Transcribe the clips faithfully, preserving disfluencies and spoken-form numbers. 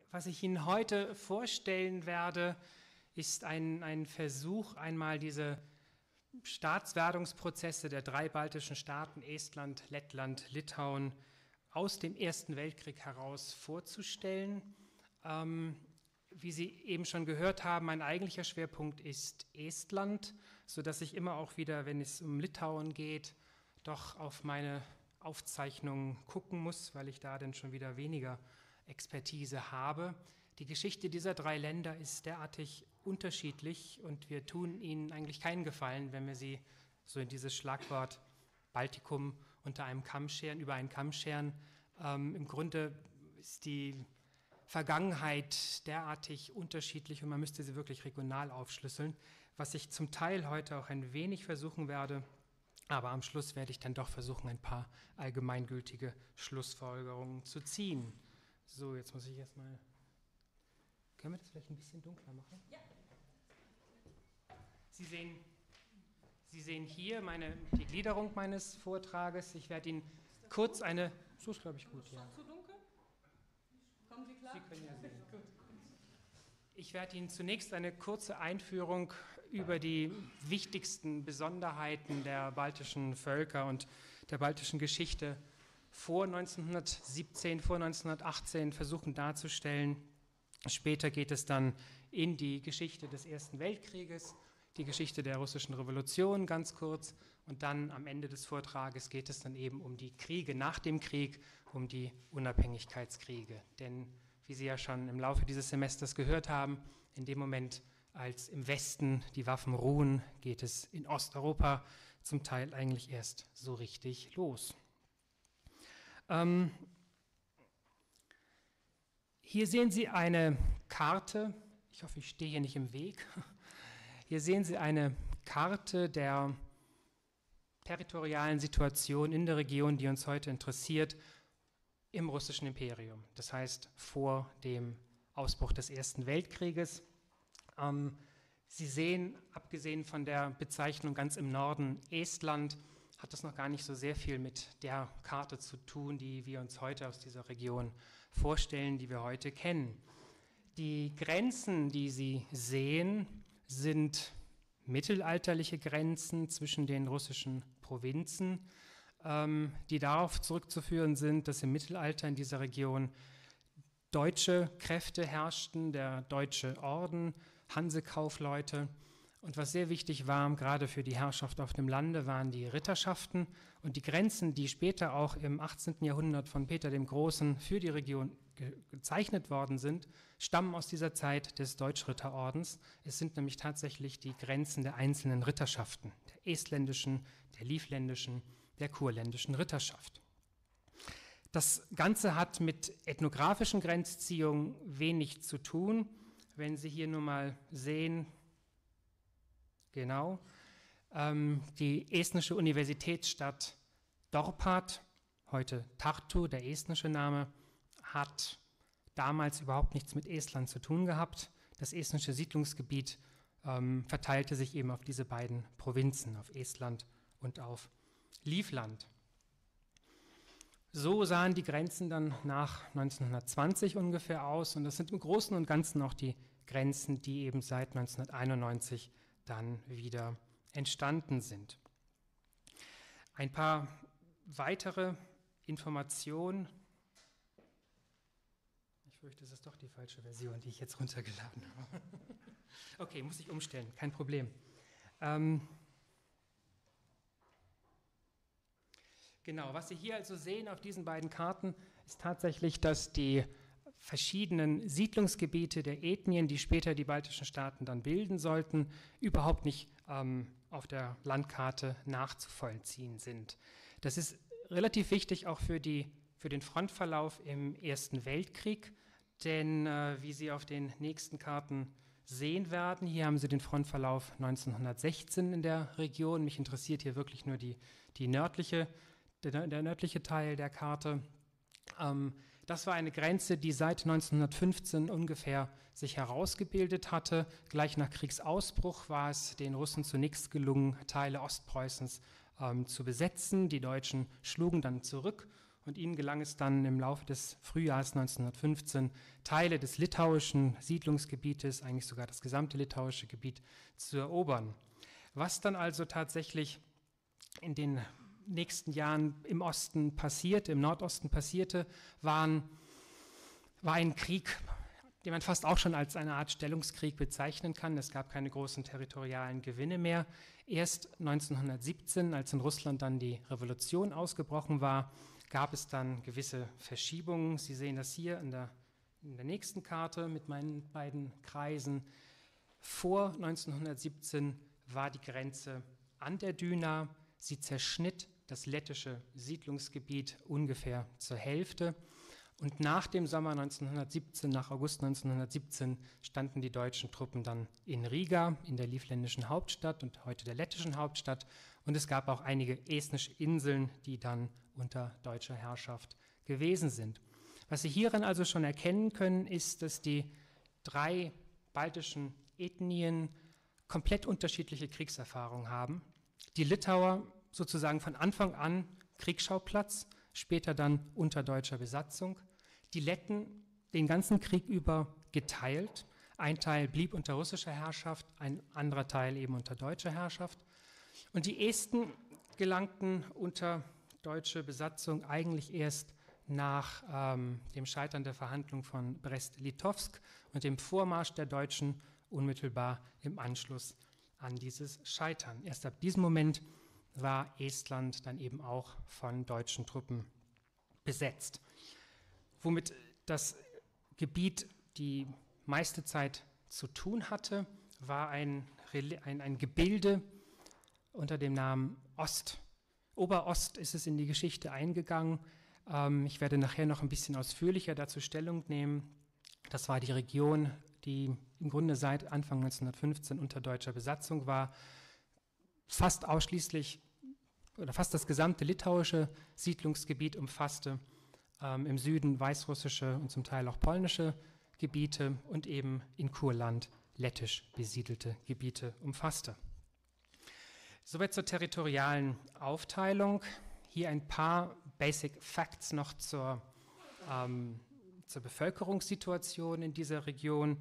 Was ich Ihnen heute vorstellen werde, ist ein, ein Versuch, einmal diese Staatswerdungsprozesse der drei baltischen Staaten, Estland, Lettland, Litauen, aus dem Ersten Weltkrieg heraus vorzustellen. Ähm, wie Sie eben schon gehört haben, mein eigentlicher Schwerpunkt ist Estland, sodass ich immer auch wieder, wenn es um Litauen geht, doch auf meine Aufzeichnungen gucken muss, weil ich da dann schon wieder weniger Expertise habe. Die Geschichte dieser drei Länder ist derartig unterschiedlich und wir tun ihnen eigentlich keinen Gefallen, wenn wir sie so in dieses Schlagwort Baltikum unter einem Kamm scheren, über einen Kamm scheren. Ähm, Im Grunde ist die Vergangenheit derartig unterschiedlich und man müsste sie wirklich regional aufschlüsseln, was ich zum Teil heute auch ein wenig versuchen werde, aber am Schluss werde ich dann doch versuchen, ein paar allgemeingültige Schlussfolgerungen zu ziehen. So, jetzt muss ich erstmal. Können wir das vielleicht ein bisschen dunkler machen? Ja. Sie sehen, Sie sehen hier meine, die Gliederung meines Vortrages. Ich werde Ihnen kurz eine. So ist, glaube ich, gut. Ja. Zu dunkel? Kommen Sie klar? Sie können ja sehen. Gut. Ich werde Ihnen zunächst eine kurze Einführung über die wichtigsten Besonderheiten der baltischen Völker und der baltischen Geschichte vor neunzehnhundertsiebzehn, vor neunzehnhundertachtzehn versuchen darzustellen. Später geht es dann in die Geschichte des Ersten Weltkrieges, die Geschichte der russischen Revolution ganz kurz und dann am Ende des Vortrages geht es dann eben um die Kriege nach dem Krieg, um die Unabhängigkeitskriege. Denn wie Sie ja schon im Laufe dieses Semesters gehört haben, in dem Moment, als im Westen die Waffen ruhen, geht es in Osteuropa zum Teil eigentlich erst so richtig los. Ähm, hier sehen Sie eine Karte, ich hoffe, ich stehe hier nicht im Weg. Hier sehen Sie eine Karte der territorialen Situation in der Region, die uns heute interessiert, im russischen Imperium, das heißt vor dem Ausbruch des Ersten Weltkrieges. Ähm, Sie sehen, abgesehen von der Bezeichnung ganz im Norden Estland, hat das noch gar nicht so sehr viel mit der Karte zu tun, die wir uns heute aus dieser Region vorstellen, die wir heute kennen. Die Grenzen, die Sie sehen, sind mittelalterliche Grenzen zwischen den russischen Provinzen, ähm, die darauf zurückzuführen sind, dass im Mittelalter in dieser Region deutsche Kräfte herrschten, der deutsche Orden, Hansekaufleute. Und was sehr wichtig war, gerade für die Herrschaft auf dem Lande, waren die Ritterschaften und die Grenzen, die später auch im achtzehnten Jahrhundert von Peter dem Großen für die Region ge gezeichnet worden sind, stammen aus dieser Zeit des Deutschritterordens. Es sind nämlich tatsächlich die Grenzen der einzelnen Ritterschaften, der estländischen, der livländischen, der kurländischen Ritterschaft. Das Ganze hat mit ethnografischen Grenzziehungen wenig zu tun. Wenn Sie hier nur mal sehen, genau, ähm, die estnische Universitätsstadt Dorpat, heute Tartu, der estnische Name, hat damals überhaupt nichts mit Estland zu tun gehabt. Das estnische Siedlungsgebiet ähm, verteilte sich eben auf diese beiden Provinzen, auf Estland und auf Livland. So sahen die Grenzen dann nach neunzehnhundertzwanzig ungefähr aus und das sind im Großen und Ganzen auch die Grenzen, die eben seit neunzehnhunderteinundneunzig dann wieder entstanden sind. Ein paar weitere Informationen. Ich fürchte, das ist doch die falsche Version, die ich jetzt runtergeladen habe. Okay, muss ich umstellen, kein Problem. Ähm genau, was Sie hier also sehen auf diesen beiden Karten, ist tatsächlich, dass die verschiedenen Siedlungsgebiete der Ethnien, die später die baltischen Staaten dann bilden sollten, überhaupt nicht ähm, auf der Landkarte nachzuvollziehen sind. Das ist relativ wichtig auch für, die, für den Frontverlauf im Ersten Weltkrieg, denn äh, wie Sie auf den nächsten Karten sehen werden, hier haben Sie den Frontverlauf neunzehnhundertsechzehn in der Region. Mich interessiert hier wirklich nur die, die nördliche, der, der nördliche Teil der Karte. Das war eine Grenze, die seit neunzehnhundertfünfzehn ungefähr sich herausgebildet hatte. Gleich nach Kriegsausbruch war es den Russen zunächst gelungen, Teile Ostpreußens ähm, zu besetzen. Die Deutschen schlugen dann zurück und ihnen gelang es dann im Laufe des Frühjahrs neunzehnhundertfünfzehn, Teile des litauischen Siedlungsgebietes, eigentlich sogar das gesamte litauische Gebiet, zu erobern. Was dann also tatsächlich in den nächsten Jahren im Osten passierte, im Nordosten passierte, waren, war ein Krieg, den man fast auch schon als eine Art Stellungskrieg bezeichnen kann. Es gab keine großen territorialen Gewinne mehr. Erst neunzehnhundertsiebzehn, als in Russland dann die Revolution ausgebrochen war, gab es dann gewisse Verschiebungen. Sie sehen das hier in der, in der nächsten Karte mit meinen beiden Kreisen. Vor neunzehnhundertsiebzehn war die Grenze an der Düna. Sie zerschnitt das lettische Siedlungsgebiet ungefähr zur Hälfte. Und nach dem Sommer neunzehnhundertsiebzehn, nach August neunzehnhundertsiebzehn, standen die deutschen Truppen dann in Riga, in der livländischen Hauptstadt und heute der lettischen Hauptstadt. Und es gab auch einige estnische Inseln, die dann unter deutscher Herrschaft gewesen sind. Was Sie hierin also schon erkennen können, ist, dass die drei baltischen Ethnien komplett unterschiedliche Kriegserfahrungen haben. Die Litauer sozusagen von Anfang an Kriegsschauplatz, später dann unter deutscher Besatzung. Die Letten den ganzen Krieg über geteilt. Ein Teil blieb unter russischer Herrschaft, ein anderer Teil eben unter deutscher Herrschaft. Und die Esten gelangten unter deutsche Besatzung eigentlich erst nach ähm, dem Scheitern der Verhandlung von Brest-Litovsk und dem Vormarsch der Deutschen unmittelbar im Anschluss an dieses Scheitern. Erst ab diesem Moment war Estland dann eben auch von deutschen Truppen besetzt. Womit das Gebiet die meiste Zeit zu tun hatte, war ein, ein, ein Gebilde unter dem Namen Ost. Oberost ist es in die Geschichte eingegangen. Ähm, ich werde nachher noch ein bisschen ausführlicher dazu Stellung nehmen. Das war die Region, die im Grunde seit Anfang neunzehnhundertfünfzehn unter deutscher Besatzung war, fast ausschließlich oder fast das gesamte litauische Siedlungsgebiet umfasste, ähm, im Süden weißrussische und zum Teil auch polnische Gebiete und eben in Kurland lettisch besiedelte Gebiete umfasste. Soweit zur territorialen Aufteilung. Hier ein paar Basic Facts noch zur, ähm, zur Bevölkerungssituation in dieser Region.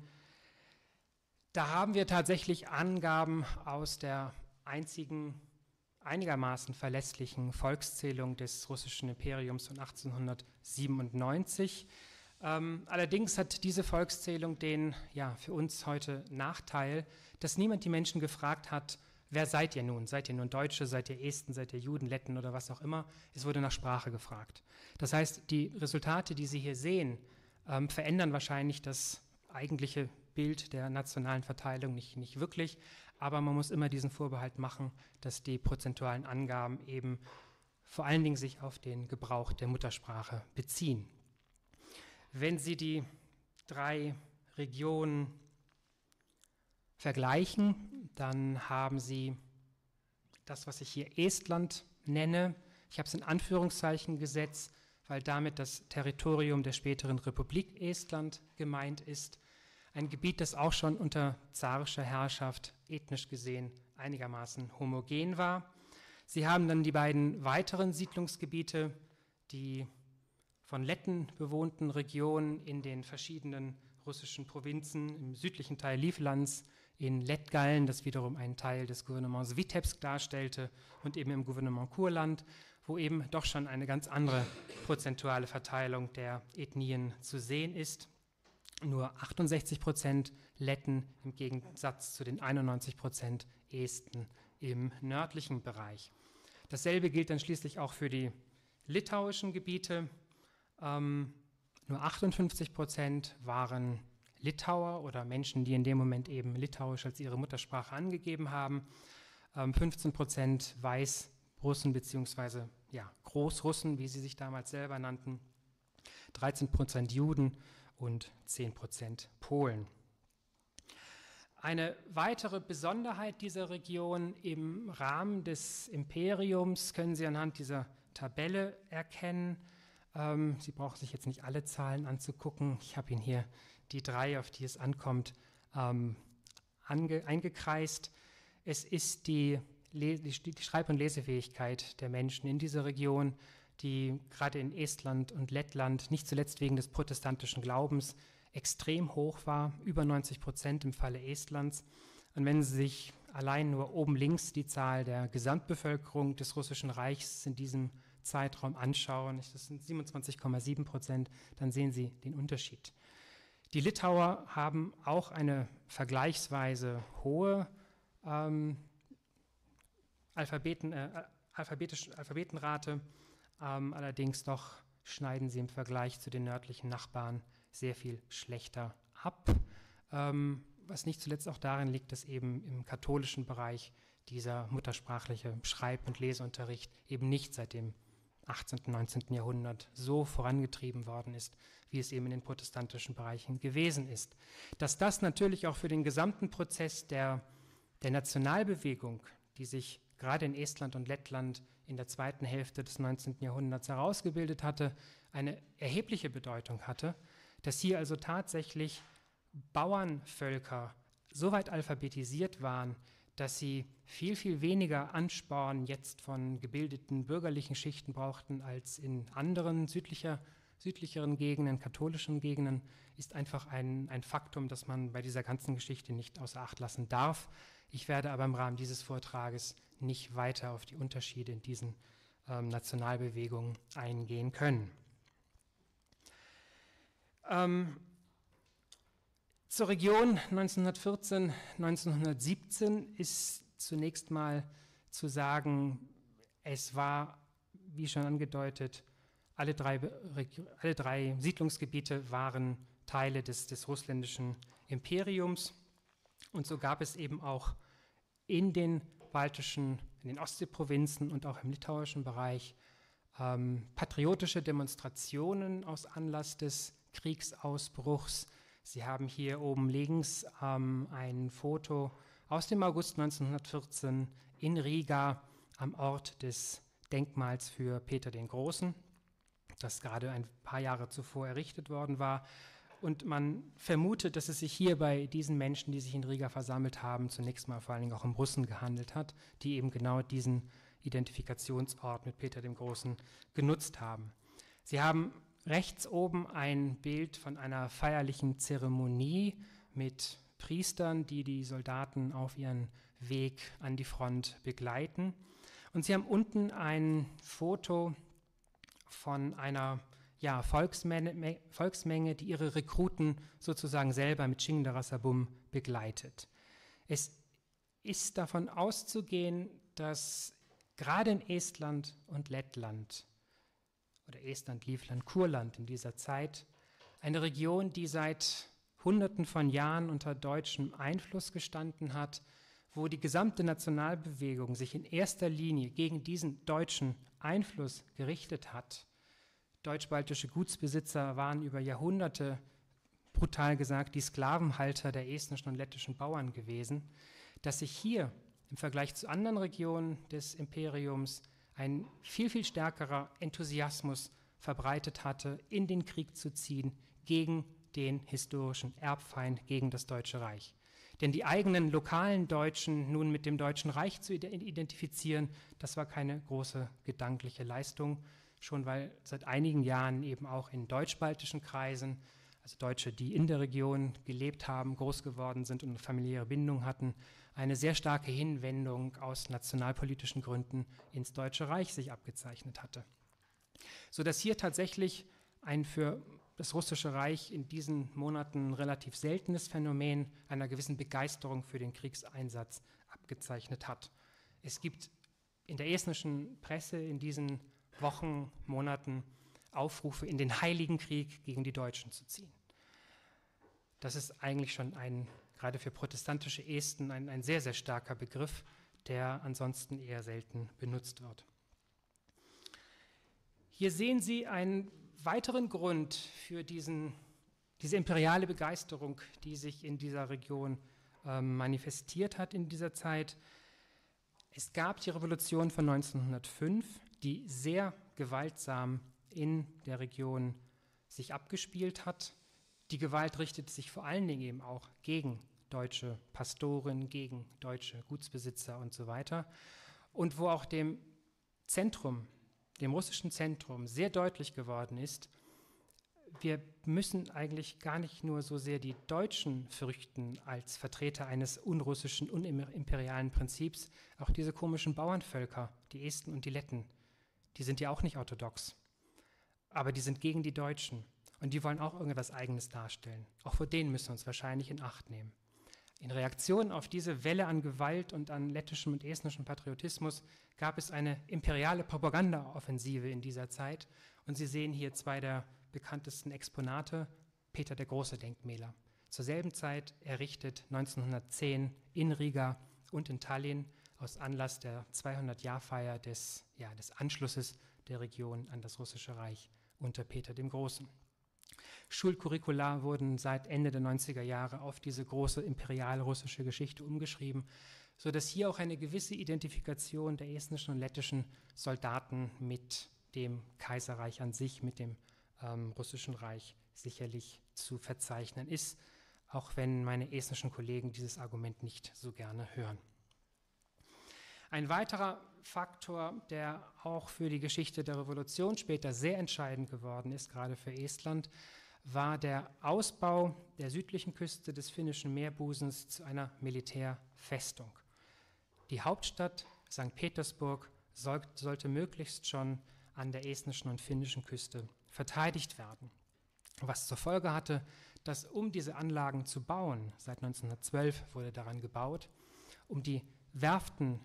Da haben wir tatsächlich Angaben aus der einzigen einigermaßen verlässlichen Volkszählung des russischen Imperiums von achtzehnhundertsiebenundneunzig. Ähm, allerdings hat diese Volkszählung den, ja, für uns heute Nachteil, dass niemand die Menschen gefragt hat, wer seid ihr nun? Seid ihr nun Deutsche, seid ihr Esten, seid ihr Juden, Letten oder was auch immer? Es wurde nach Sprache gefragt. Das heißt, die Resultate, die Sie hier sehen, ähm, verändern wahrscheinlich das eigentliche Bild der nationalen Verteilung nicht, nicht wirklich, aber man muss immer diesen Vorbehalt machen, dass die prozentualen Angaben eben vor allen Dingen sich auf den Gebrauch der Muttersprache beziehen. Wenn Sie die drei Regionen vergleichen, dann haben Sie das, was ich hier Estland nenne. Ich habe es in Anführungszeichen gesetzt, weil damit das Territorium der späteren Republik Estland gemeint ist. Ein Gebiet, das auch schon unter zarischer Herrschaft ethnisch gesehen einigermaßen homogen war. Sie haben dann die beiden weiteren Siedlungsgebiete, die von Letten bewohnten Regionen in den verschiedenen russischen Provinzen, im südlichen Teil Livlands, in Lettgallen, das wiederum einen Teil des Gouvernements Vitebsk darstellte, und eben im Gouvernement Kurland, wo eben doch schon eine ganz andere prozentuale Verteilung der Ethnien zu sehen ist. Nur achtundsechzig Prozent Letten im Gegensatz zu den einundneunzig Prozent Esten im nördlichen Bereich. Dasselbe gilt dann schließlich auch für die litauischen Gebiete. Ähm, nur achtundfünfzig Prozent waren Litauer oder Menschen, die in dem Moment eben Litauisch als ihre Muttersprache angegeben haben. Ähm, fünfzehn Prozent Weißrussen bzw. ja, Großrussen, wie sie sich damals selber nannten. dreizehn Prozent Juden und zehn Prozent Polen. Eine weitere Besonderheit dieser Region im Rahmen des Imperiums können Sie anhand dieser Tabelle erkennen. Ähm, Sie brauchen sich jetzt nicht alle Zahlen anzugucken. Ich habe Ihnen hier die drei, auf die es ankommt, ähm, ange- eingekreist. Es ist die, Le- die Schreib- und Lesefähigkeit der Menschen in dieser Region, die gerade in Estland und Lettland, nicht zuletzt wegen des protestantischen Glaubens, extrem hoch war, über neunzig Prozent im Falle Estlands. Und wenn Sie sich allein nur oben links die Zahl der Gesamtbevölkerung des Russischen Reichs in diesem Zeitraum anschauen, das sind siebenundzwanzig Komma sieben Prozent, dann sehen Sie den Unterschied. Die Litauer haben auch eine vergleichsweise hohe ähm, Alphabeten, äh, alphabetisch, Alphabetenrate, ähm, allerdings doch schneiden sie im Vergleich zu den nördlichen Nachbarn sehr viel schlechter ab, ähm, was nicht zuletzt auch darin liegt, dass eben im katholischen Bereich dieser muttersprachliche Schreib- und Leseunterricht eben nicht seit dem achtzehnten, neunzehnten Jahrhundert so vorangetrieben worden ist, wie es eben in den protestantischen Bereichen gewesen ist. Dass das natürlich auch für den gesamten Prozess der, der Nationalbewegung, die sich gerade in Estland und Lettland in der zweiten Hälfte des neunzehnten Jahrhunderts herausgebildet hatte, eine erhebliche Bedeutung hatte, dass hier also tatsächlich Bauernvölker so weit alphabetisiert waren, dass sie viel, viel weniger Ansporn jetzt von gebildeten bürgerlichen Schichten brauchten als in anderen südlicher, südlicheren Gegenden, katholischen Gegenden, ist einfach ein, ein Faktum, das man bei dieser ganzen Geschichte nicht außer Acht lassen darf. Ich werde aber im Rahmen dieses Vortrages nicht weiter auf die Unterschiede in diesen ähm, Nationalbewegungen eingehen können. Ähm, zur Region neunzehnhundertvierzehn, neunzehnhundertsiebzehn ist zunächst mal zu sagen, es war, wie schon angedeutet, alle drei, alle drei Siedlungsgebiete waren Teile des, des russländischen Imperiums. Und so gab es eben auch in den baltischen, in den Ostseeprovinzen und auch im litauischen Bereich ähm, patriotische Demonstrationen aus Anlass des Kriegsausbruchs. Sie haben hier oben links ähm, ein Foto aus dem August neunzehnhundertvierzehn in Riga am Ort des Denkmals für Peter den Großen, das gerade ein paar Jahre zuvor errichtet worden war. Und man vermutet, dass es sich hier bei diesen Menschen, die sich in Riga versammelt haben, zunächst mal vor allen Dingen auch um Russen gehandelt hat, die eben genau diesen Identifikationsort mit Peter dem Großen genutzt haben. Sie haben rechts oben ein Bild von einer feierlichen Zeremonie mit Priestern, die die Soldaten auf ihren Weg an die Front begleiten. Und Sie haben unten ein Foto von einer ja, Volksmenge, Volksmenge, die ihre Rekruten sozusagen selber mit Chingdarasabum begleitet. Es ist davon auszugehen, dass gerade in Estland und Lettland oder Estland, Livland, Kurland in dieser Zeit eine Region, die seit Hunderten von Jahren unter deutschem Einfluss gestanden hat, wo die gesamte Nationalbewegung sich in erster Linie gegen diesen deutschen Einfluss gerichtet hat. Deutsch-baltische Gutsbesitzer waren über Jahrhunderte, brutal gesagt, die Sklavenhalter der estnischen und lettischen Bauern gewesen, dass sich hier im Vergleich zu anderen Regionen des Imperiums ein viel, viel stärkerer Enthusiasmus verbreitet hatte, in den Krieg zu ziehen gegen den historischen Erbfeind, gegen das Deutsche Reich. Denn die eigenen lokalen Deutschen nun mit dem Deutschen Reich zu identifizieren, das war keine große gedankliche Leistung, schon weil seit einigen Jahren eben auch in deutsch-baltischen Kreisen, also Deutsche, die in der Region gelebt haben, groß geworden sind und eine familiäre Bindung hatten, eine sehr starke Hinwendung aus nationalpolitischen Gründen ins Deutsche Reich sich abgezeichnet hatte. Sodass hier tatsächlich ein für das Russische Reich in diesen Monaten relativ seltenes Phänomen einer gewissen Begeisterung für den Kriegseinsatz abgezeichnet hat. Es gibt in der estnischen Presse in diesen Wochen, Monaten Aufrufe, in den Heiligen Krieg gegen die Deutschen zu ziehen. Das ist eigentlich schon ein, gerade für protestantische Esten, ein, ein sehr, sehr starker Begriff, der ansonsten eher selten benutzt wird. Hier sehen Sie einen weiteren Grund für diesen, diese imperiale Begeisterung, die sich in dieser Region äh, manifestiert hat in dieser Zeit. Es gab die Revolution von neunzehnhundertfünf, die sehr gewaltsam in der Region sich abgespielt hat. Die Gewalt richtete sich vor allen Dingen eben auch gegen deutsche Pastoren, gegen deutsche Gutsbesitzer und so weiter. Und wo auch dem Zentrum dem russischen Zentrum sehr deutlich geworden ist, wir müssen eigentlich gar nicht nur so sehr die Deutschen fürchten als Vertreter eines unrussischen, unimperialen Prinzips, auch diese komischen Bauernvölker, die Esten und die Letten, die sind ja auch nicht orthodox, aber die sind gegen die Deutschen und die wollen auch irgendetwas Eigenes darstellen. Auch vor denen müssen wir uns wahrscheinlich in Acht nehmen. In Reaktion auf diese Welle an Gewalt und an lettischem und estnischem Patriotismus gab es eine imperiale Propagandaoffensive in dieser Zeit und Sie sehen hier zwei der bekanntesten Exponate, Peter der Große Denkmäler. Zur selben Zeit errichtet neunzehnhundertzehn in Riga und in Tallinn aus Anlass der zweihundert-Jahr-Feier des, ja, des Anschlusses der Region an das Russische Reich unter Peter dem Großen. Schulcurricula wurden seit Ende der neunziger Jahre auf diese große imperial-russische Geschichte umgeschrieben, sodass hier auch eine gewisse Identifikation der estnischen und lettischen Soldaten mit dem Kaiserreich an sich, mit dem ähm, Russischen Reich sicherlich zu verzeichnen ist, auch wenn meine estnischen Kollegen dieses Argument nicht so gerne hören. Ein weiterer Faktor, der auch für die Geschichte der Revolution später sehr entscheidend geworden ist, gerade für Estland, war der Ausbau der südlichen Küste des finnischen Meerbusens zu einer Militärfestung. Die Hauptstadt Sankt Petersburg soll, sollte möglichst schon an der estnischen und finnischen Küste verteidigt werden, was zur Folge hatte, dass um diese Anlagen zu bauen, seit neunzehnhundertzwölf wurde daran gebaut, um die Werften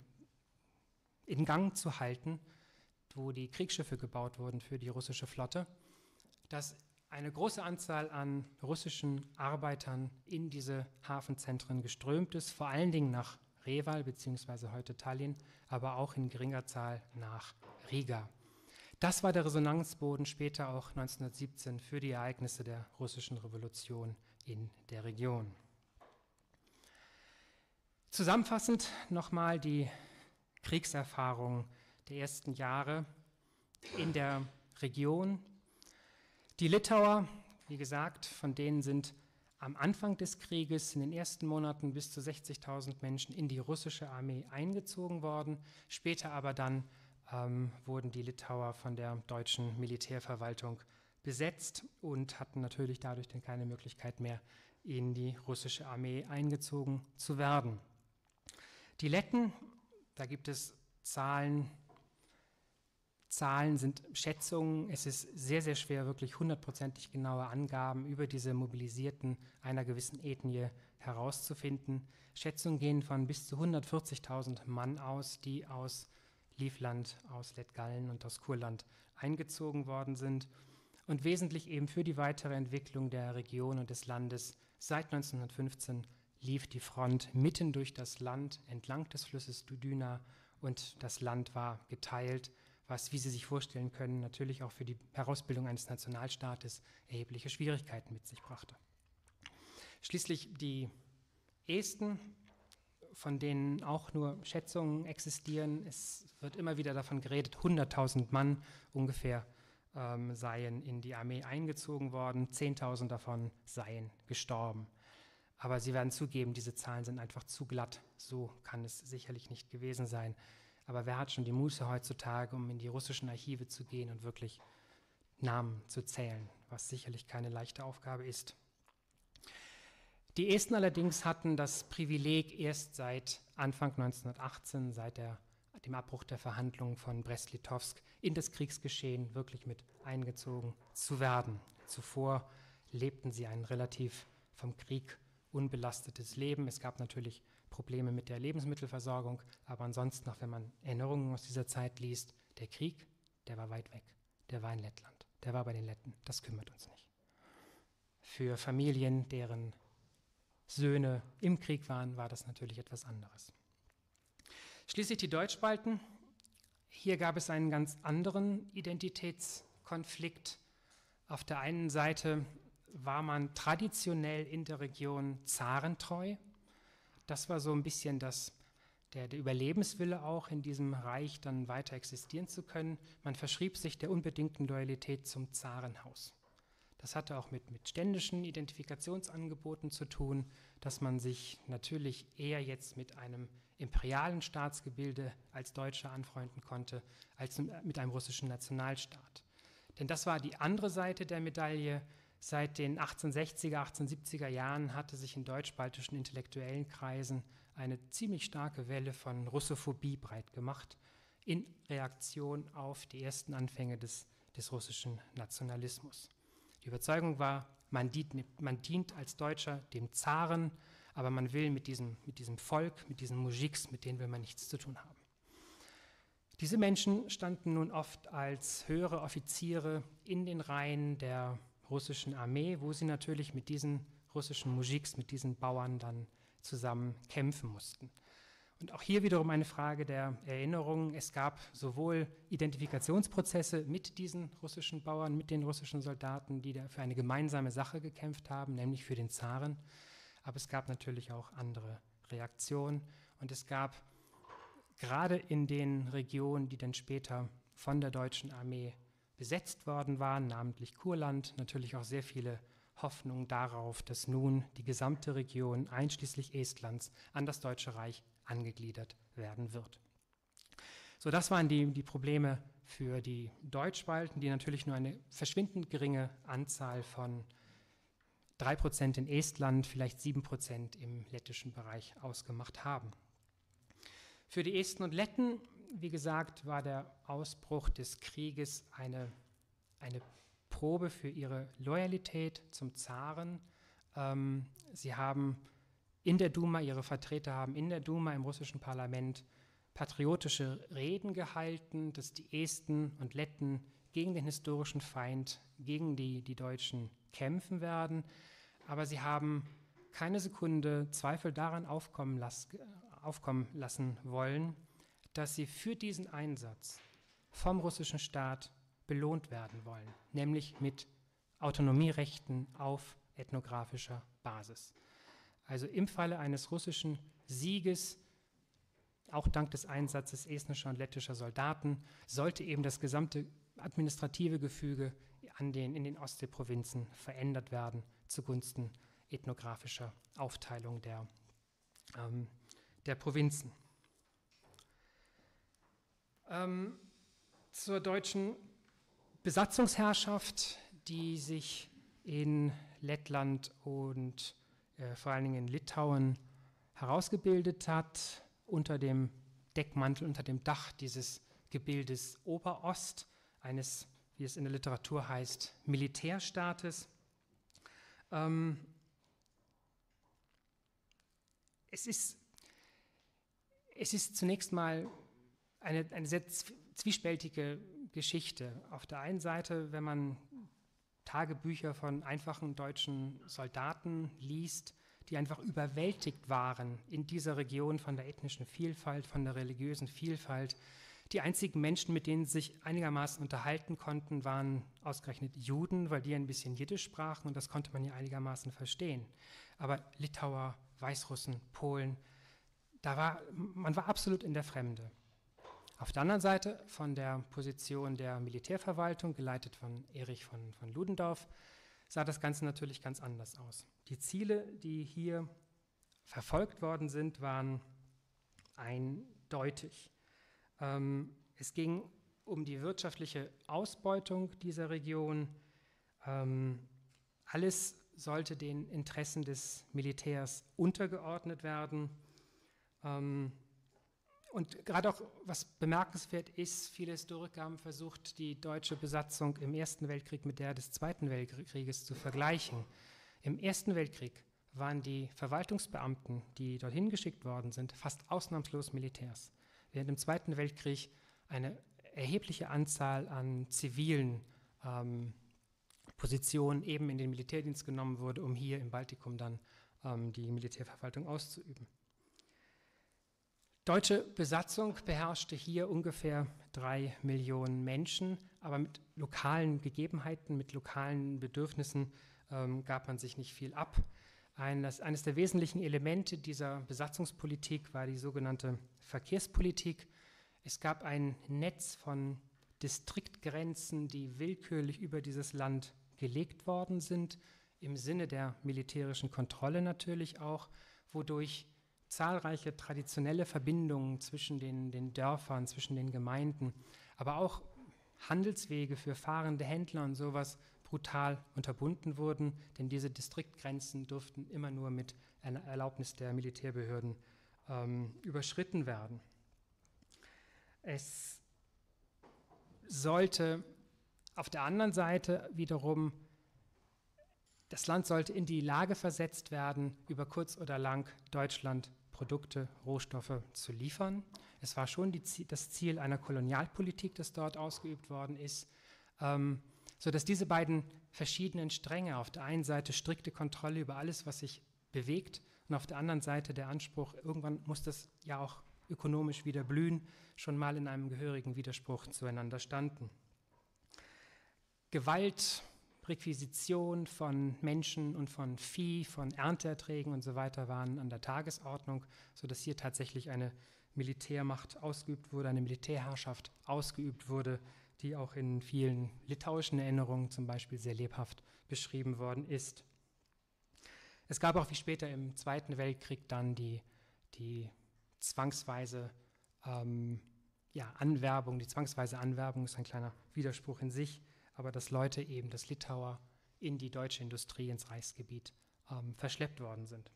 in Gang zu halten, wo die Kriegsschiffe gebaut wurden für die russische Flotte, dass eine große Anzahl an russischen Arbeitern in diese Hafenzentren geströmt ist, vor allen Dingen nach Reval bzw. heute Tallinn, aber auch in geringer Zahl nach Riga. Das war der Resonanzboden später auch neunzehnhundertsiebzehn für die Ereignisse der russischen Revolution in der Region. Zusammenfassend nochmal die Kriegserfahrung der ersten Jahre in der Region. Die Litauer, wie gesagt, von denen sind am Anfang des Krieges in den ersten Monaten bis zu sechzigtausend Menschen in die russische Armee eingezogen worden. Später aber dann ähm, wurden die Litauer von der deutschen Militärverwaltung besetzt und hatten natürlich dadurch dann keine Möglichkeit mehr, in die russische Armee eingezogen zu werden. Die Letten, da gibt es Zahlen, Zahlen sind Schätzungen. Es ist sehr, sehr schwer, wirklich hundertprozentig genaue Angaben über diese Mobilisierten einer gewissen Ethnie herauszufinden. Schätzungen gehen von bis zu hundertvierzigtausend Mann aus, die aus Livland, aus Lettgallen und aus Kurland eingezogen worden sind und wesentlich eben für die weitere Entwicklung der Region und des Landes. Seit neunzehnhundertfünfzehn lief die Front mitten durch das Land entlang des Flusses Düna und das Land war geteilt, was, wie Sie sich vorstellen können, natürlich auch für die Herausbildung eines Nationalstaates erhebliche Schwierigkeiten mit sich brachte. Schließlich die Esten, von denen auch nur Schätzungen existieren. Es wird immer wieder davon geredet, hunderttausend Mann ungefähr ähm, seien in die Armee eingezogen worden, zehntausend davon seien gestorben. Aber Sie werden zugeben, diese Zahlen sind einfach zu glatt. So kann es sicherlich nicht gewesen sein. Aber wer hat schon die Muße heutzutage, um in die russischen Archive zu gehen und wirklich Namen zu zählen, was sicherlich keine leichte Aufgabe ist. Die Esten allerdings hatten das Privileg, erst seit Anfang neunzehnhundertachtzehn, seit der, dem Abbruch der Verhandlungen von Brest-Litovsk, in das Kriegsgeschehen wirklich mit eingezogen zu werden. Zuvor lebten sie ein relativ vom Krieg unbelastetes Leben. Es gab natürlich Probleme mit der Lebensmittelversorgung, aber ansonsten, auch wenn man Erinnerungen aus dieser Zeit liest, der Krieg, der war weit weg. Der war in Lettland, der war bei den Letten. Das kümmert uns nicht. Für Familien, deren Söhne im Krieg waren, war das natürlich etwas anderes. Schließlich die Deutschbalten. Hier gab es einen ganz anderen Identitätskonflikt. Auf der einen Seite war man traditionell in der Region zarentreu. Das war so ein bisschen das, der, der Überlebenswille auch, in diesem Reich dann weiter existieren zu können. Man verschrieb sich der unbedingten Loyalität zum Zarenhaus. Das hatte auch mit, mit ständischen Identifikationsangeboten zu tun, dass man sich natürlich eher jetzt mit einem imperialen Staatsgebilde als Deutscher anfreunden konnte, als mit einem russischen Nationalstaat. Denn das war die andere Seite der Medaille. Seit den achtzehnhundertsechziger, achtzehnhundertsiebziger Jahren hatte sich in deutsch-baltischen intellektuellen Kreisen eine ziemlich starke Welle von Russophobie breit gemacht, in Reaktion auf die ersten Anfänge des, des russischen Nationalismus. Die Überzeugung war, man dient, man dient als Deutscher dem Zaren, aber man will mit diesem, mit diesem Volk, mit diesen Mujiks, mit denen will man nichts zu tun haben. Diese Menschen standen nun oft als höhere Offiziere in den Reihen der russischen Armee, wo sie natürlich mit diesen russischen Mujiks, mit diesen Bauern dann zusammen kämpfen mussten. Und auch hier wiederum eine Frage der Erinnerung. Es gab sowohl Identifikationsprozesse mit diesen russischen Bauern, mit den russischen Soldaten, die da für eine gemeinsame Sache gekämpft haben, nämlich für den Zaren. Aber es gab natürlich auch andere Reaktionen. Und es gab gerade in den Regionen, die dann später von der deutschen Armee besetzt worden waren, namentlich Kurland, natürlich auch sehr viele Hoffnungen darauf, dass nun die gesamte Region, einschließlich Estlands, an das Deutsche Reich angegliedert werden wird. So, das waren die, die Probleme für die Deutschbalten, die natürlich nur eine verschwindend geringe Anzahl von drei Prozent in Estland, vielleicht sieben Prozent im lettischen Bereich ausgemacht haben. Für die Esten und Letten, wie gesagt, war der Ausbruch des Krieges eine, eine Probe für ihre Loyalität zum Zaren. Ähm, sie haben in der Duma, ihre Vertreter haben in der Duma im russischen Parlament patriotische Reden gehalten, dass die Esten und Letten gegen den historischen Feind, gegen die, die Deutschen kämpfen werden. Aber sie haben keine Sekunde Zweifel daran aufkommen, las, aufkommen lassen wollen, dass sie für diesen Einsatz vom russischen Staat belohnt werden wollen, nämlich mit Autonomierechten auf ethnografischer Basis. Also im Falle eines russischen Sieges, auch dank des Einsatzes estnischer und lettischer Soldaten, sollte eben das gesamte administrative Gefüge an den, in den Ostseeprovinzen verändert werden zugunsten ethnografischer Aufteilung der, ähm, der Provinzen. Ähm, zur deutschen Besatzungsherrschaft, die sich in Lettland und äh, vor allen Dingen in Litauen herausgebildet hat, unter dem Deckmantel, unter dem Dach dieses Gebildes Oberost, eines, wie es in der Literatur heißt, Militärstaates. Ähm, es ist, es ist zunächst mal eine, eine sehr zwiespältige Geschichte. Auf der einen Seite, wenn man Tagebücher von einfachen deutschen Soldaten liest, die einfach überwältigt waren in dieser Region von der ethnischen Vielfalt, von der religiösen Vielfalt. Die einzigen Menschen, mit denen sie sich einigermaßen unterhalten konnten, waren ausgerechnet Juden, weil die ein bisschen Jiddisch sprachen und das konnte man ja einigermaßen verstehen. Aber Litauer, Weißrussen, Polen, da war, man war absolut in der Fremde. Auf der anderen Seite von der Position der Militärverwaltung, geleitet von Erich von, von Ludendorff, sah das Ganze natürlich ganz anders aus. Die Ziele, die hier verfolgt worden sind, waren eindeutig. Ähm, es ging um die wirtschaftliche Ausbeutung dieser Region. Ähm, alles sollte den Interessen des Militärs untergeordnet werden. Ähm, Und gerade auch, was bemerkenswert ist, viele Historiker haben versucht, die deutsche Besatzung im Ersten Weltkrieg mit der des Zweiten Weltkrieges zu vergleichen. Im Ersten Weltkrieg waren die Verwaltungsbeamten, die dorthin geschickt worden sind, fast ausnahmslos Militärs, während im Zweiten Weltkrieg eine erhebliche Anzahl an zivilen ähm, Positionen eben in den Militärdienst genommen wurde, um hier im Baltikum dann ähm, die Militärverwaltung auszuüben. Deutsche Besatzung beherrschte hier ungefähr drei Millionen Menschen, aber mit lokalen Gegebenheiten, mit lokalen Bedürfnissen ähm, gab man sich nicht viel ab. Eines, eines der wesentlichen Elemente dieser Besatzungspolitik war die sogenannte Verkehrspolitik. Es gab ein Netz von Distriktgrenzen, die willkürlich über dieses Land gelegt worden sind, im Sinne der militärischen Kontrolle natürlich auch, wodurch zahlreiche traditionelle Verbindungen zwischen den, den Dörfern, zwischen den Gemeinden, aber auch Handelswege für fahrende Händler und sowas brutal unterbunden wurden, denn diese Distriktgrenzen durften immer nur mit einer Erlaubnis der Militärbehörden ähm, überschritten werden. Es sollte auf der anderen Seite wiederum, das Land sollte in die Lage versetzt werden, über kurz oder lang Deutschland Produkte, Rohstoffe zu liefern. Es war schon die, das Ziel einer Kolonialpolitik, das dort ausgeübt worden ist, ähm, sodass diese beiden verschiedenen Stränge, auf der einen Seite strikte Kontrolle über alles, was sich bewegt, und auf der anderen Seite der Anspruch, irgendwann muss das ja auch ökonomisch wieder blühen, schon mal in einem gehörigen Widerspruch zueinander standen. Gewalt, Requisition von Menschen und von Vieh, von Ernteerträgen und so weiter waren an der Tagesordnung, sodass hier tatsächlich eine Militärmacht ausgeübt wurde, eine Militärherrschaft ausgeübt wurde, die auch in vielen litauischen Erinnerungen zum Beispiel sehr lebhaft beschrieben worden ist. Es gab auch wie später im Zweiten Weltkrieg dann die, die zwangsweise ähm, ja, Anwerbung, die zwangsweise Anwerbung ist ein kleiner Widerspruch in sich, aber dass Leute eben, dass Litauer in die deutsche Industrie, ins Reichsgebiet ähm, verschleppt worden sind.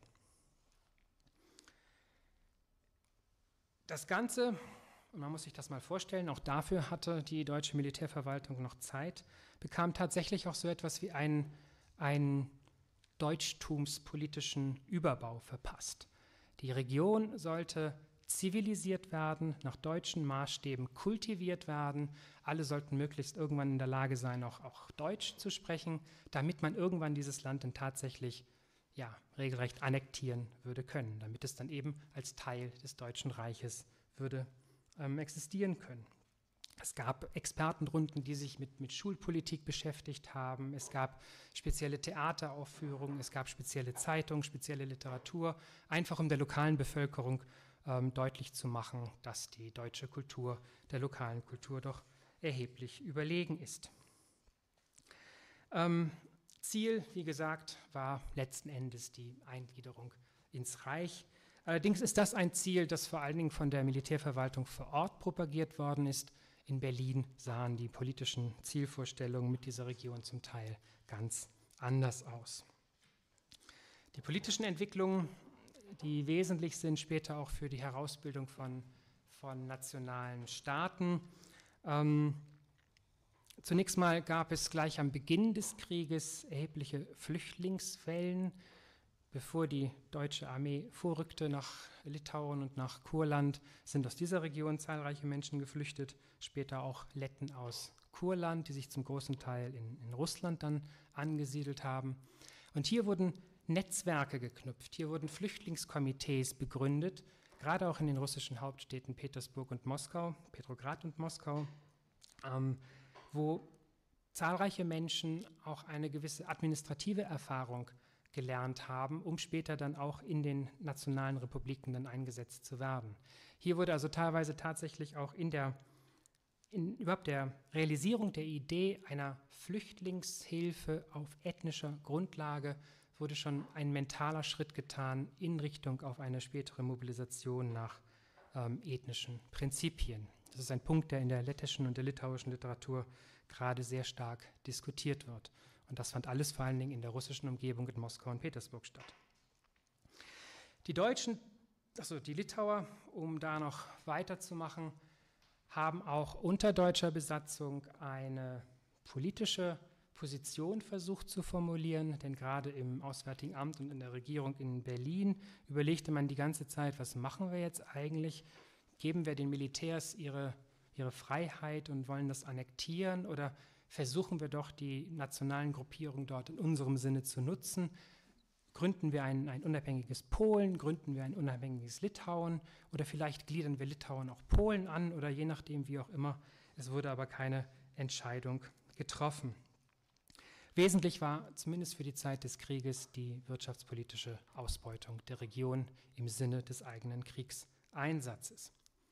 Das Ganze, und man muss sich das mal vorstellen, auch dafür hatte die deutsche Militärverwaltung noch Zeit, bekam tatsächlich auch so etwas wie einen, einen deutschtumspolitischen Überbau verpasst. Die Region sollte zivilisiert werden, nach deutschen Maßstäben kultiviert werden. Alle sollten möglichst irgendwann in der Lage sein, auch, auch Deutsch zu sprechen, damit man irgendwann dieses Land dann tatsächlich ja, regelrecht annektieren würde können, damit es dann eben als Teil des Deutschen Reiches würde ähm, existieren können. Es gab Expertenrunden, die sich mit, mit Schulpolitik beschäftigt haben. Es gab spezielle Theateraufführungen, es gab spezielle Zeitungen, spezielle Literatur, einfach um der lokalen Bevölkerung ähm, deutlich zu machen, dass die deutsche Kultur der lokalen Kultur doch erheblich überlegen ist. Ähm, Ziel, wie gesagt, war letzten Endes die Eingliederung ins Reich. Allerdings ist das ein Ziel, das vor allen Dingen von der Militärverwaltung vor Ort propagiert worden ist. In Berlin sahen die politischen Zielvorstellungen mit dieser Region zum Teil ganz anders aus. Die politischen Entwicklungen, die wesentlich sind später auch für die Herausbildung von, von nationalen Staaten. Ähm, zunächst mal gab es gleich am Beginn des Krieges erhebliche Flüchtlingswellen. Bevor die deutsche Armee vorrückte nach Litauen und nach Kurland, sind aus dieser Region zahlreiche Menschen geflüchtet, später auch Letten aus Kurland, die sich zum großen Teil in, in Russland dann angesiedelt haben. Und hier wurden Netzwerke geknüpft, hier wurden Flüchtlingskomitees begründet, gerade auch in den russischen Hauptstädten Petersburg und Moskau, Petrograd und Moskau, ähm, wo zahlreiche Menschen auch eine gewisse administrative Erfahrung gelernt haben, um später dann auch in den nationalen Republiken dann eingesetzt zu werden. Hier wurde also teilweise tatsächlich auch in der, in überhaupt der Realisierung der Idee einer Flüchtlingshilfe auf ethnischer Grundlage wurde schon ein mentaler Schritt getan in Richtung auf eine spätere Mobilisation nach ähm, ethnischen Prinzipien. Das ist ein Punkt, der in der lettischen und der litauischen Literatur gerade sehr stark diskutiert wird. Und das fand alles vor allen Dingen in der russischen Umgebung in Moskau und Petersburg statt. Die Deutschen, also die Litauer, um da noch weiterzumachen, haben auch unter deutscher Besatzung eine politische Position versucht zu formulieren, denn gerade im Auswärtigen Amt und in der Regierung in Berlin überlegte man die ganze Zeit, was machen wir jetzt eigentlich? Geben wir den Militärs ihre, ihre Freiheit und wollen das annektieren oder versuchen wir doch, die nationalen Gruppierungen dort in unserem Sinne zu nutzen? Gründen wir ein, ein unabhängiges Polen, gründen wir ein unabhängiges Litauen oder vielleicht gliedern wir Litauen auch Polen an oder je nachdem, wie auch immer. Es wurde aber keine Entscheidung getroffen. Wesentlich war zumindest für die Zeit des Krieges die wirtschaftspolitische Ausbeutung der Region im Sinne des eigenen Kriegseinsatzes.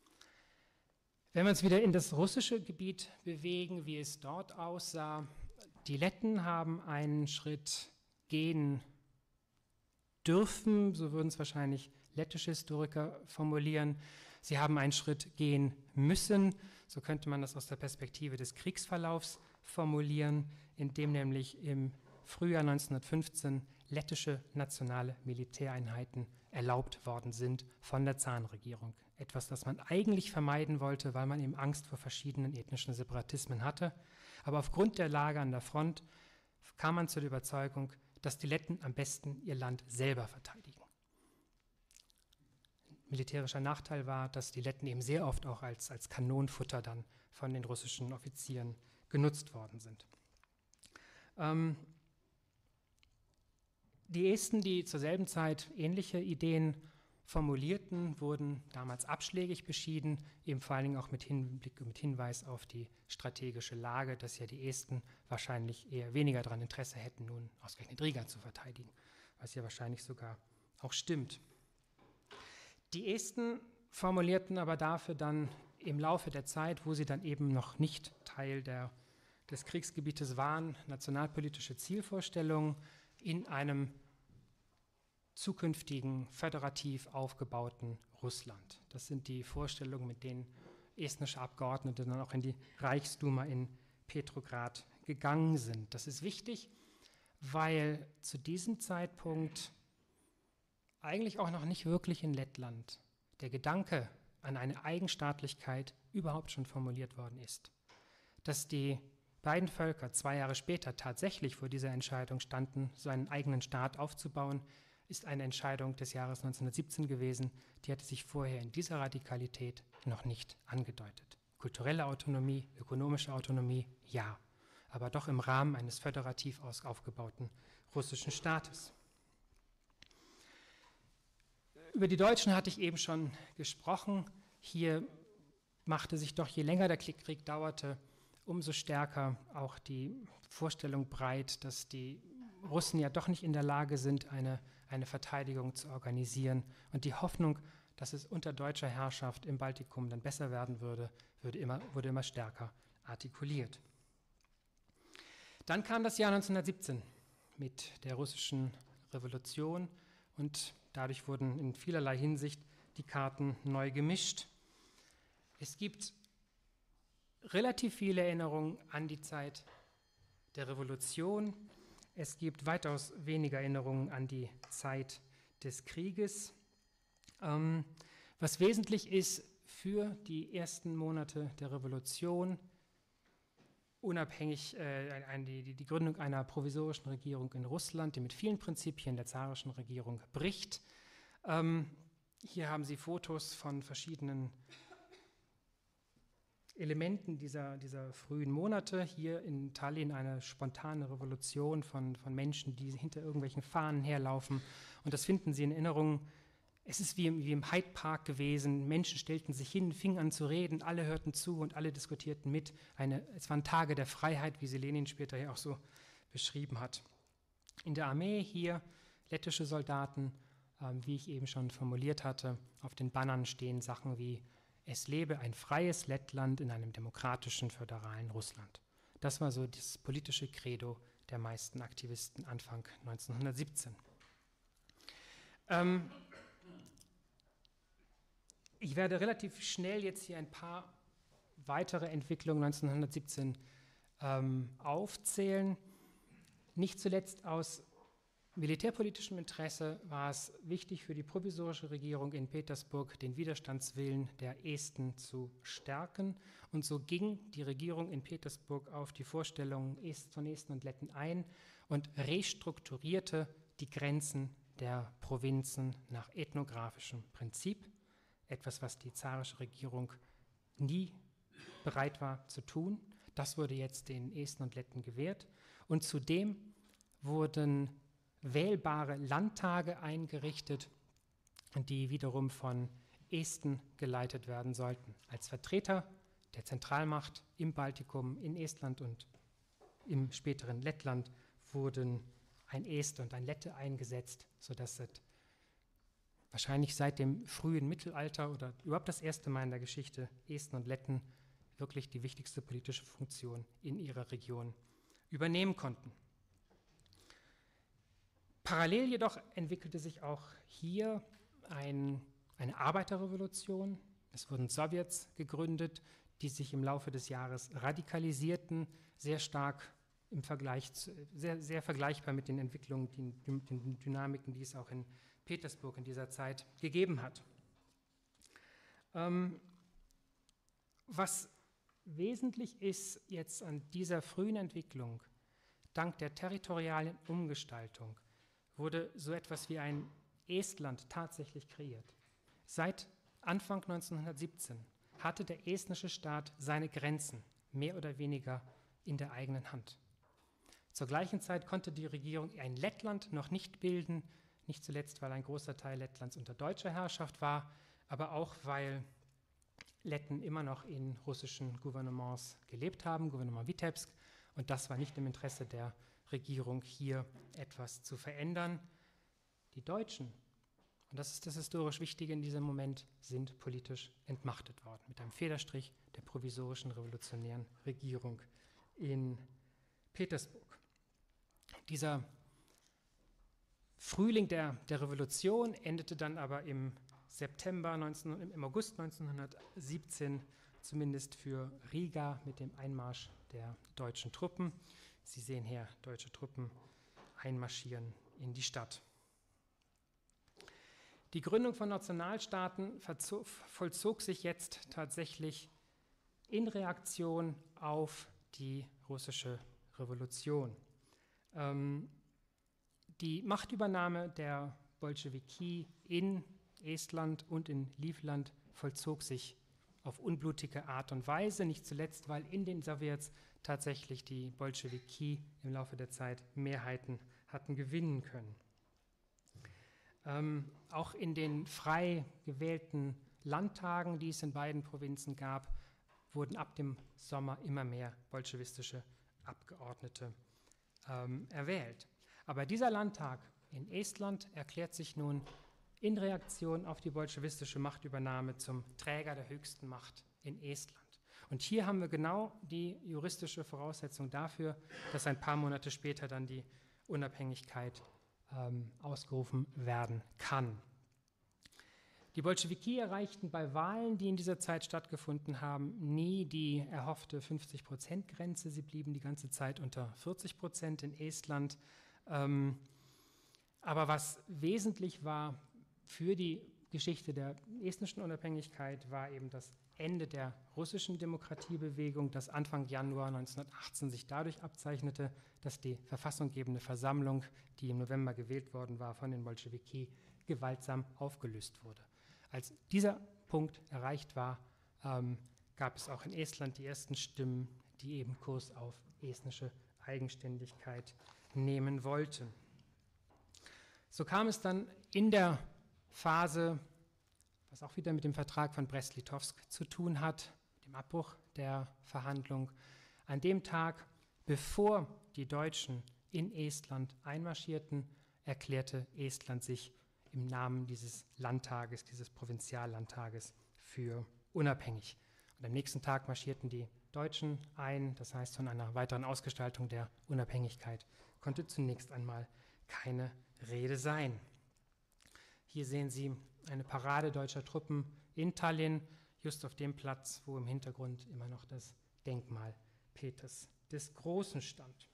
Wenn wir uns wieder in das russische Gebiet bewegen, wie es dort aussah, die Letten haben einen Schritt gehen dürfen, so würden es wahrscheinlich lettische Historiker formulieren. Sie haben einen Schritt gehen müssen, so könnte man das aus der Perspektive des Kriegsverlaufs formulieren, in dem nämlich im Frühjahr neunzehnhundertfünfzehn lettische nationale Militäreinheiten erlaubt worden sind von der Zarenregierung. Etwas, das man eigentlich vermeiden wollte, weil man eben Angst vor verschiedenen ethnischen Separatismen hatte. Aber aufgrund der Lage an der Front kam man zu der Überzeugung, dass die Letten am besten ihr Land selber verteidigen. Militärischer Nachteil war, dass die Letten eben sehr oft auch als, als Kanonenfutter dann von den russischen Offizieren genutzt worden sind. Ähm, die Esten, die zur selben Zeit ähnliche Ideen formulierten, wurden damals abschlägig beschieden, eben vor allen Dingen auch mit Hinblick, mit Hinweis auf die strategische Lage, dass ja die Esten wahrscheinlich eher weniger daran Interesse hätten, nun ausgerechnet Riga zu verteidigen, was ja wahrscheinlich sogar auch stimmt. Die Esten formulierten aber dafür dann im Laufe der Zeit, wo sie dann eben noch nicht Teil der, des Kriegsgebietes waren, nationalpolitische Zielvorstellungen in einem zukünftigen föderativ aufgebauten Russland. Das sind die Vorstellungen, mit denen estnische Abgeordnete dann auch in die Reichsduma in Petrograd gegangen sind. Das ist wichtig, weil zu diesem Zeitpunkt eigentlich auch noch nicht wirklich in Lettland der Gedanke an eine Eigenstaatlichkeit überhaupt schon formuliert worden ist. Dass die beiden Völker zwei Jahre später tatsächlich vor dieser Entscheidung standen, so einen eigenen Staat aufzubauen, ist eine Entscheidung des Jahres neunzehnhundertsiebzehn gewesen. Die hatte sich vorher in dieser Radikalität noch nicht angedeutet. Kulturelle Autonomie, ökonomische Autonomie, ja, aber doch im Rahmen eines föderativ aufgebauten russischen Staates. Über die Deutschen hatte ich eben schon gesprochen. Hier machte sich doch, je länger der Krieg dauerte, umso stärker auch die Vorstellung breit, dass die Russen ja doch nicht in der Lage sind, eine, eine Verteidigung zu organisieren. Und die Hoffnung, dass es unter deutscher Herrschaft im Baltikum dann besser werden würde, würde immer, wurde immer stärker artikuliert. Dann kam das Jahr neunzehnhundertsiebzehn mit der russischen Revolution und dadurch wurden in vielerlei Hinsicht die Karten neu gemischt. Es gibt relativ viele Erinnerungen an die Zeit der Revolution. Es gibt weitaus weniger Erinnerungen an die Zeit des Krieges. Ähm, was wesentlich ist für die ersten Monate der Revolution, unabhängig äh, ein, die, die Gründung einer provisorischen Regierung in Russland, die mit vielen Prinzipien der zarischen Regierung bricht. Ähm, hier haben Sie Fotos von verschiedenen Elementen dieser, dieser frühen Monate. Hier in Tallinn eine spontane Revolution von, von Menschen, die hinter irgendwelchen Fahnen herlaufen. Und das finden Sie in Erinnerungen. Es ist wie im, wie im Hyde Park gewesen. Menschen stellten sich hin, fingen an zu reden, alle hörten zu und alle diskutierten mit. Eine, es waren Tage der Freiheit, wie sie Lenin später ja auch so beschrieben hat. In der Armee hier lettische Soldaten, ähm, wie ich eben schon formuliert hatte. Auf den Bannern stehen Sachen wie: Es lebe ein freies Lettland in einem demokratischen, föderalen Russland. Das war so das politische Credo der meisten Aktivisten Anfang neunzehnhundertsiebzehn. Ähm, ich werde relativ schnell jetzt hier ein paar weitere Entwicklungen neunzehnhundertsiebzehn ähm, aufzählen. Nicht zuletzt aus militärpolitischem Interesse war es wichtig für die provisorische Regierung in Petersburg, den Widerstandswillen der Esten zu stärken. Und so ging die Regierung in Petersburg auf die Vorstellungen von Esten und Letten ein und restrukturierte die Grenzen der Provinzen nach ethnografischem Prinzip. Etwas, was die zarische Regierung nie bereit war zu tun. Das wurde jetzt den Esten und Letten gewährt. Und zudem wurden wählbare Landtage eingerichtet, die wiederum von Esten geleitet werden sollten. Als Vertreter der Zentralmacht im Baltikum, in Estland und im späteren Lettland wurden ein Este und ein Lette eingesetzt, sodass es wahrscheinlich seit dem frühen Mittelalter oder überhaupt das erste Mal in der Geschichte Esten und Letten wirklich die wichtigste politische Funktion in ihrer Region übernehmen konnten. Parallel jedoch entwickelte sich auch hier ein, eine Arbeiterrevolution. Es wurden Sowjets gegründet, die sich im Laufe des Jahres radikalisierten, sehr stark im Vergleich, zu, sehr, sehr vergleichbar mit den Entwicklungen, den, den Dynamiken, die es auch in Petersburg in dieser Zeit gegeben hat. Ähm, was wesentlich ist jetzt an dieser frühen Entwicklung, dank der territorialen Umgestaltung, wurde so etwas wie ein Estland tatsächlich kreiert. Seit Anfang neunzehnhundertsiebzehn hatte der estnische Staat seine Grenzen mehr oder weniger in der eigenen Hand. Zur gleichen Zeit konnte die Regierung ein Lettland noch nicht bilden, nicht zuletzt, weil ein großer Teil Lettlands unter deutscher Herrschaft war, aber auch, weil Letten immer noch in russischen Gouvernements gelebt haben, Gouvernement Vitebsk, und das war nicht im Interesse der Regierung, hier etwas zu verändern. Die Deutschen, und das ist das historisch Wichtige in diesem Moment, sind politisch entmachtet worden, mit einem Federstrich der provisorischen revolutionären Regierung in Petersburg. Dieser Frühling der, der Revolution endete dann aber im September neunzehn, im August neunzehnhundertsiebzehn, zumindest für Riga, mit dem Einmarsch der deutschen Truppen. Sie sehen hier deutsche Truppen einmarschieren in die Stadt. Die Gründung von Nationalstaaten vollzog sich jetzt tatsächlich in Reaktion auf die russische Revolution. Ähm, die Machtübernahme der Bolschewiki in Estland und in Livland vollzog sich auf unblutige Art und Weise, nicht zuletzt, weil in den Sowjets tatsächlich die Bolschewiki im Laufe der Zeit Mehrheiten hatten gewinnen können. Ähm, auch in den frei gewählten Landtagen, die es in beiden Provinzen gab, wurden ab dem Sommer immer mehr bolschewistische Abgeordnete ähm, erwählt. Aber dieser Landtag in Estland erklärt sich nun in Reaktion auf die bolschewistische Machtübernahme zum Träger der höchsten Macht in Estland. Und hier haben wir genau die juristische Voraussetzung dafür, dass ein paar Monate später dann die Unabhängigkeit ähm, ausgerufen werden kann. Die Bolschewiki erreichten bei Wahlen, die in dieser Zeit stattgefunden haben, nie die erhoffte fünfzig-Prozent-Grenze. Sie blieben die ganze Zeit unter vierzig Prozent in Estland. Ähm, aber was wesentlich war für die Geschichte der estnischen Unabhängigkeit, war eben das Ende der russischen Demokratiebewegung, das Anfang Januar neunzehnhundertachtzehn sich dadurch abzeichnete, dass die verfassunggebende Versammlung, die im November gewählt worden war von den Bolschewiki, gewaltsam aufgelöst wurde. Als dieser Punkt erreicht war, ähm, gab es auch in Estland die ersten Stimmen, die eben Kurs auf estnische Eigenständigkeit nehmen wollten. So kam es dann in der Phase, was auch wieder mit dem Vertrag von Brest-Litovsk zu tun hat, dem Abbruch der Verhandlung, an dem Tag, bevor die Deutschen in Estland einmarschierten, erklärte Estland sich im Namen dieses Landtages, dieses Provinziallandtages, für unabhängig. Und am nächsten Tag marschierten die Deutschen ein, das heißt, von einer weiteren Ausgestaltung der Unabhängigkeit konnte zunächst einmal keine Rede sein. Hier sehen Sie eine Parade deutscher Truppen in Tallinn, just auf dem Platz, wo im Hintergrund immer noch das Denkmal Peters des Großen stand.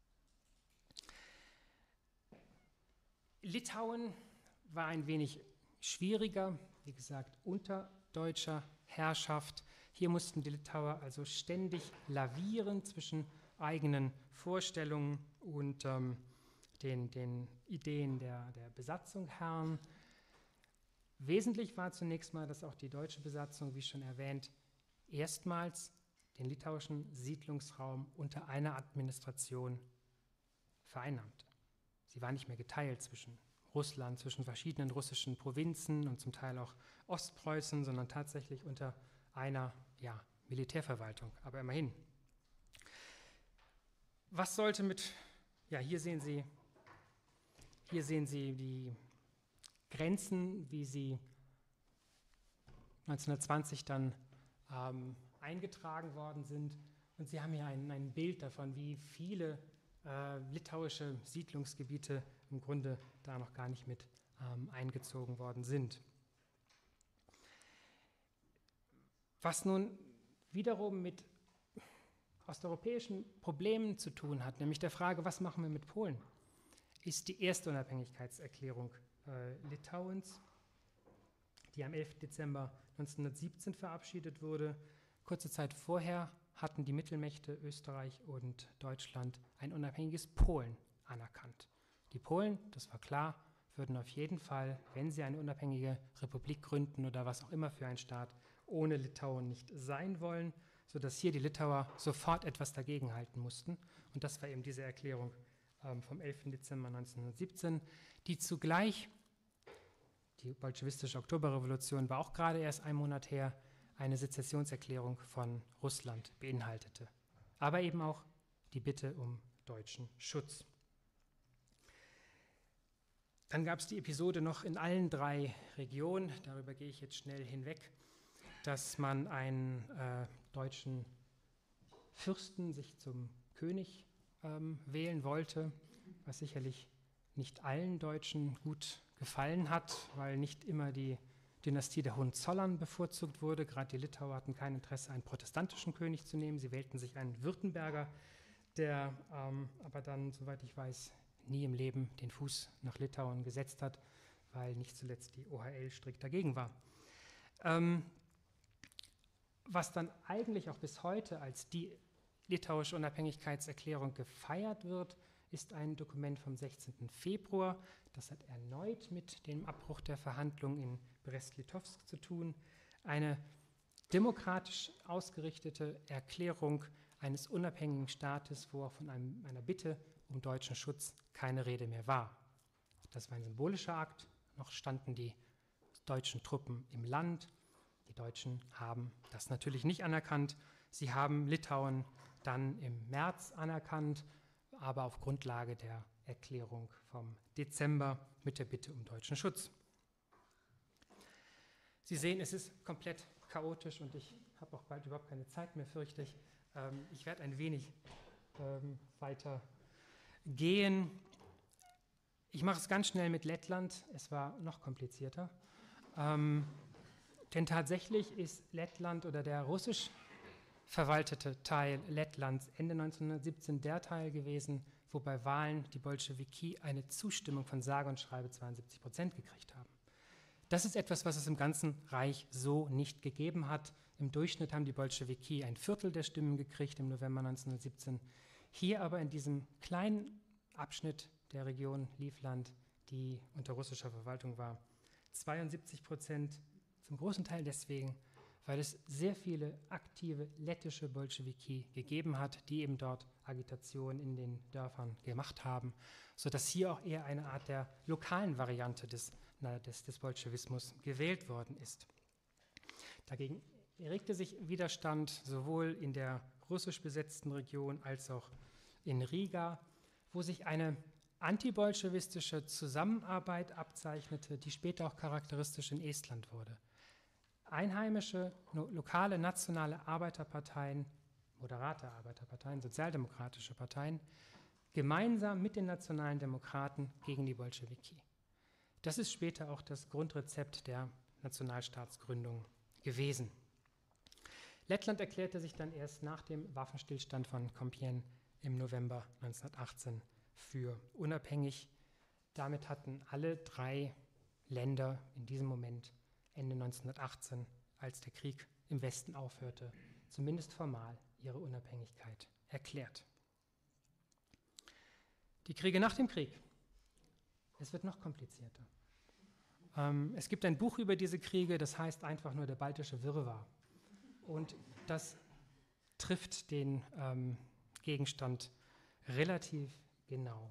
Litauen war ein wenig schwieriger, wie gesagt, unter deutscher Herrschaft. Hier mussten die Litauer also ständig lavieren zwischen eigenen Vorstellungen und ähm, den, den Ideen der, der Besatzungsherren. Wesentlich war zunächst mal, dass auch die deutsche Besatzung, wie schon erwähnt, erstmals den litauischen Siedlungsraum unter einer Administration vereinnahmte. Sie war nicht mehr geteilt zwischen Russland, zwischen verschiedenen russischen Provinzen und zum Teil auch Ostpreußen, sondern tatsächlich unter einer ja, Militärverwaltung, aber immerhin. Was sollte mit, ja, hier sehen Sie, hier sehen Sie die Grenzen, wie sie neunzehnhundertzwanzig dann ähm, eingetragen worden sind. Und Sie haben hier ein, ein Bild davon, wie viele äh, litauische Siedlungsgebiete im Grunde da noch gar nicht mit ähm, eingezogen worden sind. Was nun wiederum mit osteuropäischen Problemen zu tun hat, nämlich der Frage, was machen wir mit Polen, ist die erste Unabhängigkeitserklärung äh, Litauens, die am elften Dezember neunzehnhundertsiebzehn verabschiedet wurde. Kurze Zeit vorher hatten die Mittelmächte Österreich und Deutschland ein unabhängiges Polen anerkannt. Die Polen, das war klar, würden auf jeden Fall, wenn sie eine unabhängige Republik gründen oder was auch immer für ein Staat, ohne Litauen nicht sein wollen, sodass hier die Litauer sofort etwas dagegenhalten mussten. Und das war eben diese Erklärung ähm, vom elften Dezember neunzehnhundertsiebzehn, die zugleich, die bolschewistische Oktoberrevolution war auch gerade erst ein Monat her, eine Sezessionserklärung von Russland beinhaltete. Aber eben auch die Bitte um deutschen Schutz. Dann gab es die Episode noch in allen drei Regionen, darüber gehe ich jetzt schnell hinweg, dass man einen äh, deutschen Fürsten sich zum König ähm, wählen wollte, was sicherlich nicht allen Deutschen gut gefallen hat, weil nicht immer die Dynastie der Hohenzollern bevorzugt wurde. Gerade die Litauer hatten kein Interesse, einen protestantischen König zu nehmen. Sie wählten sich einen Württemberger, der ähm, aber dann, soweit ich weiß, nie im Leben den Fuß nach Litauen gesetzt hat, weil nicht zuletzt die O H L strikt dagegen war. Ähm, was dann eigentlich auch bis heute als die litauische Unabhängigkeitserklärung gefeiert wird, ist ein Dokument vom sechzehnten Februar. Das hat erneut mit dem Abbruch der Verhandlungen in Brest-Litovsk zu tun. Eine demokratisch ausgerichtete Erklärung eines unabhängigen Staates, wo auch von einem, einer Bitte um deutschen Schutz keine Rede mehr war. Das war ein symbolischer Akt. Noch standen die deutschen Truppen im Land. Die Deutschen haben das natürlich nicht anerkannt. Sie haben Litauen dann im März anerkannt, aber auf Grundlage der Erklärung vom Dezember mit der Bitte um deutschen Schutz. Sie sehen, es ist komplett chaotisch und ich habe auch bald überhaupt keine Zeit mehr, fürchte ich. Ähm, ich werde ein wenig ähm, weiter gehen. Ich mache es ganz schnell mit Lettland. Es war noch komplizierter. Ähm, denn tatsächlich ist Lettland oder der russisch verwaltete Teil Lettlands Ende neunzehnhundertsiebzehn der Teil gewesen, wo bei Wahlen die Bolschewiki eine Zustimmung von sage und schreibe zweiundsiebzig Prozent gekriegt haben. Das ist etwas, was es im ganzen Reich so nicht gegeben hat. Im Durchschnitt haben die Bolschewiki ein Viertel der Stimmen gekriegt im November neunzehnhundertsiebzehn. Hier aber in diesem kleinen Abschnitt der Region Livland, die unter russischer Verwaltung war, zweiundsiebzig Prozent, zum großen Teil deswegen, weil es sehr viele aktive lettische Bolschewiki gegeben hat, die eben dort Agitation in den Dörfern gemacht haben, sodass hier auch eher eine Art der lokalen Variante des, na, des, des Bolschewismus gewählt worden ist. Dagegen erregte sich Widerstand sowohl in der russisch besetzten Region als auch in Riga, wo sich eine antibolschewistische Zusammenarbeit abzeichnete, die später auch charakteristisch in Estland wurde. Einheimische, no, lokale, nationale Arbeiterparteien, moderate Arbeiterparteien, sozialdemokratische Parteien, gemeinsam mit den nationalen Demokraten gegen die Bolschewiki. Das ist später auch das Grundrezept der Nationalstaatsgründung gewesen. Lettland erklärte sich dann erst nach dem Waffenstillstand von Compiègne im November neunzehnhundertachtzehn für unabhängig. Damit hatten alle drei Länder in diesem Moment Ende neunzehnhundertachtzehn, als der Krieg im Westen aufhörte, zumindest formal ihre Unabhängigkeit erklärt. Die Kriege nach dem Krieg. Es wird noch komplizierter. Ähm, es gibt ein Buch über diese Kriege, das heißt einfach nur Der baltische Wirrwarr. Und das trifft den ähm, Gegenstand relativ genau.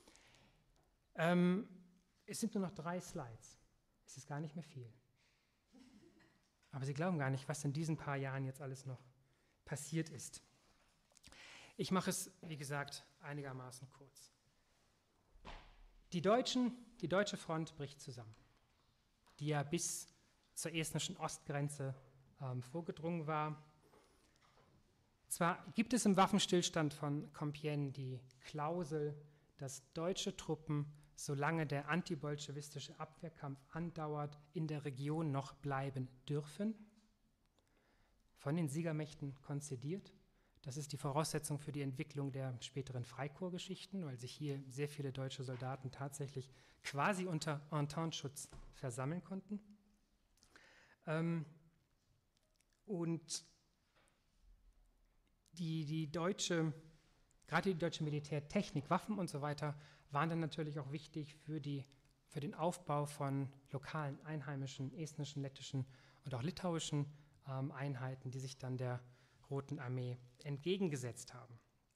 Ähm, es sind nur noch drei Slides. Es ist gar nicht mehr viel. Aber Sie glauben gar nicht, was in diesen paar Jahren jetzt alles noch passiert ist. Ich mache es, wie gesagt, einigermaßen kurz. Die Deutschen, die deutsche Front bricht zusammen, die ja bis zur estnischen Ostgrenze ähm, vorgedrungen war. Zwar gibt es im Waffenstillstand von Compiègne die Klausel, dass deutsche Truppen solange der antibolschewistische Abwehrkampf andauert, in der Region noch bleiben dürfen, von den Siegermächten konzidiert. Das ist die Voraussetzung für die Entwicklung der späteren Freikorpsgeschichten, weil sich hier sehr viele deutsche Soldaten tatsächlich quasi unter Entente-Schutz versammeln konnten. Ähm, und die, die deutsche, gerade die deutsche Militärtechnik, Waffen und so weiter, waren dann natürlich auch wichtig für, die, für den Aufbau von lokalen, einheimischen, estnischen, lettischen und auch litauischen ähm, Einheiten, die sich dann der Roten Armee entgegengesetzt haben.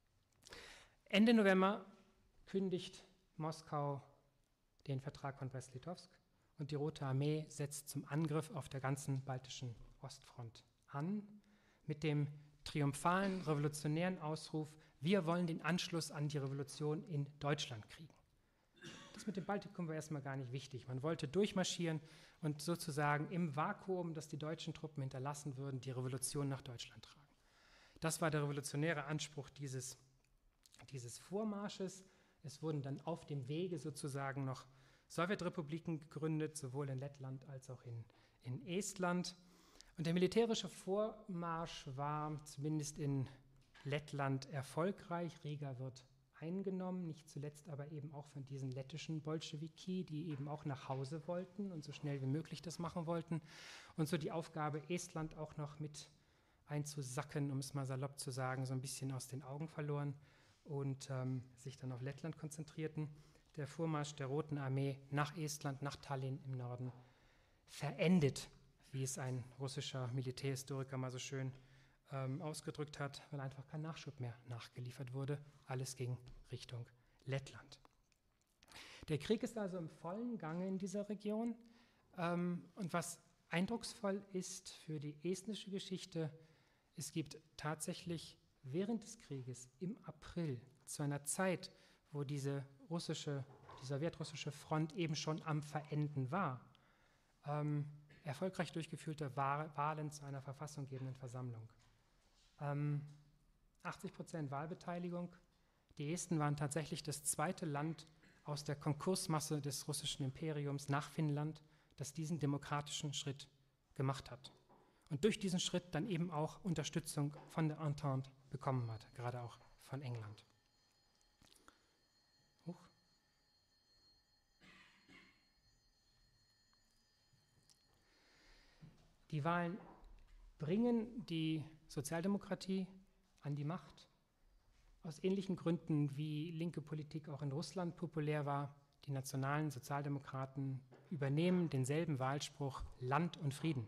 Ende November kündigt Moskau den Vertrag von Brest-Litowsk und die Rote Armee setzt zum Angriff auf der ganzen baltischen Ostfront an mit dem triumphalen revolutionären Ausruf: Wir wollen den Anschluss an die Revolution in Deutschland kriegen. Das mit dem Baltikum war erstmal gar nicht wichtig. Man wollte durchmarschieren und sozusagen im Vakuum, das die deutschen Truppen hinterlassen würden, die Revolution nach Deutschland tragen. Das war der revolutionäre Anspruch dieses, dieses Vormarsches. Es wurden dann auf dem Wege sozusagen noch Sowjetrepubliken gegründet, sowohl in Lettland als auch in, in Estland. Und der militärische Vormarsch war zumindest in Lettland erfolgreich. Riga wird eingenommen, nicht zuletzt aber eben auch von diesen lettischen Bolschewiki, die eben auch nach Hause wollten und so schnell wie möglich das machen wollten. Und so die Aufgabe, Estland auch noch mit einzusacken, um es mal salopp zu sagen, so ein bisschen aus den Augen verloren und ähm, sich dann auf Lettland konzentrierten. Der Vormarsch der Roten Armee nach Estland, nach Tallinn im Norden, verendet, wie es ein russischer Militärhistoriker mal so schön ähm, ausgedrückt hat, weil einfach kein Nachschub mehr nachgeliefert wurde. Alles ging Richtung Lettland. Der Krieg ist also im vollen Gange in dieser Region. Ähm, und was eindrucksvoll ist für die estnische Geschichte, es gibt tatsächlich während des Krieges im April, zu einer Zeit, wo diese russische, die sowjetrussische Front eben schon am Verenden war, ähm, erfolgreich durchgeführte Wahlen zu einer verfassunggebenden Versammlung. Ähm, achtzig Prozent Wahlbeteiligung. Die Esten waren tatsächlich das zweite Land aus der Konkursmasse des russischen Imperiums nach Finnland, das diesen demokratischen Schritt gemacht hat. Und durch diesen Schritt dann eben auch Unterstützung von der Entente bekommen hat, gerade auch von England. Huch. Die Wahlen bringen die Sozialdemokratie an die Macht. Aus ähnlichen Gründen, wie linke Politik auch in Russland populär war. Die nationalen Sozialdemokraten übernehmen denselben Wahlspruch: Land und Frieden.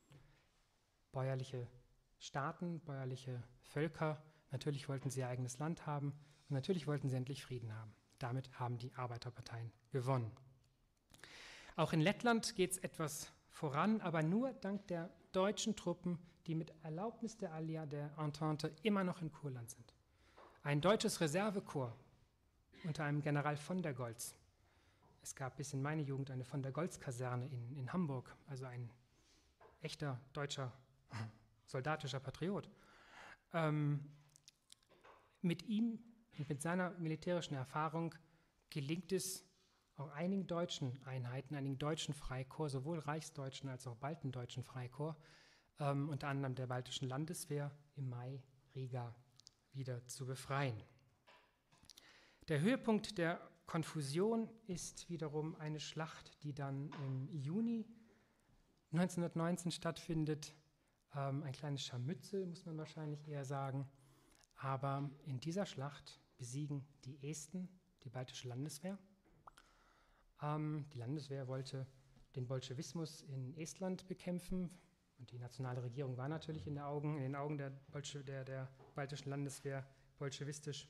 Bäuerliche Staaten, bäuerliche Völker, natürlich wollten sie ihr eigenes Land haben und natürlich wollten sie endlich Frieden haben. Damit haben die Arbeiterparteien gewonnen. Auch in Lettland geht es etwas voran, aber nur dank der deutschen Truppen, die mit Erlaubnis der Allianz der Entente immer noch in Kurland sind. Ein deutsches Reservekorps unter einem General von der Goltz. Es gab bis in meine Jugend eine von der Goltz-Kaserne in, in Hamburg, also ein echter deutscher soldatischer Patriot. Ähm, mit ihm und mit seiner militärischen Erfahrung gelingt es auch einigen deutschen Einheiten, einigen deutschen Freikorps, sowohl reichsdeutschen als auch baltendeutschen Freikorps, ähm, unter anderem der baltischen Landeswehr, im Mai Riga wieder zu befreien. Der Höhepunkt der Konfusion ist wiederum eine Schlacht, die dann im Juni neunzehnhundertneunzehn stattfindet. Ähm, ein kleines Scharmützel, muss man wahrscheinlich eher sagen. Aber in dieser Schlacht besiegen die Esten die baltische Landeswehr. Ähm, die Landeswehr wollte den Bolschewismus in Estland bekämpfen. Und die nationale Regierung war natürlich in, der Augen, in den Augen der, Bolsche, der, der baltischen Landeswehr bolschewistisch.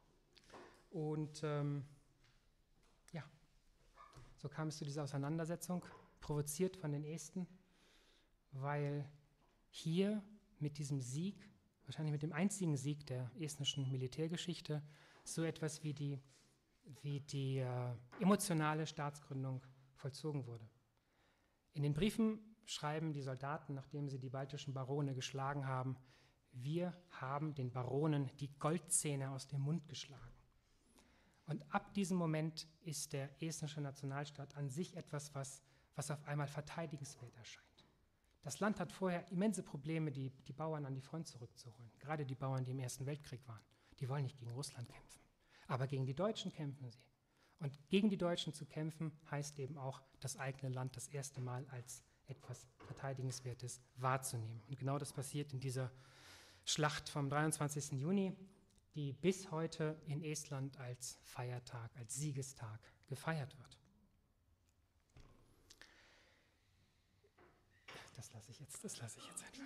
Und ähm, ja, so kam es zu dieser Auseinandersetzung, provoziert von den Esten, weil hier mit diesem Sieg, wahrscheinlich mit dem einzigen Sieg der estnischen Militärgeschichte, so etwas wie die, wie die äh, emotionale Staatsgründung vollzogen wurde. In den Briefen schreiben die Soldaten, nachdem sie die baltischen Barone geschlagen haben: Wir haben den Baronen die Goldzähne aus dem Mund geschlagen. Und ab diesem Moment ist der estnische Nationalstaat an sich etwas, was, was auf einmal verteidigenswert erscheint. Das Land hat vorher immense Probleme, die, die Bauern an die Front zurückzuholen. Gerade die Bauern, die im Ersten Weltkrieg waren. Die wollen nicht gegen Russland kämpfen. Aber gegen die Deutschen kämpfen sie. Und gegen die Deutschen zu kämpfen, heißt eben auch, das eigene Land das erste Mal als etwas Verteidigenswertes wahrzunehmen. Und genau das passiert in dieser Schlacht vom dreiundzwanzigsten Juni, die bis heute in Estland als Feiertag, als Siegestag gefeiert wird. Das lasse ich jetzt, das lasse ich jetzt einfach.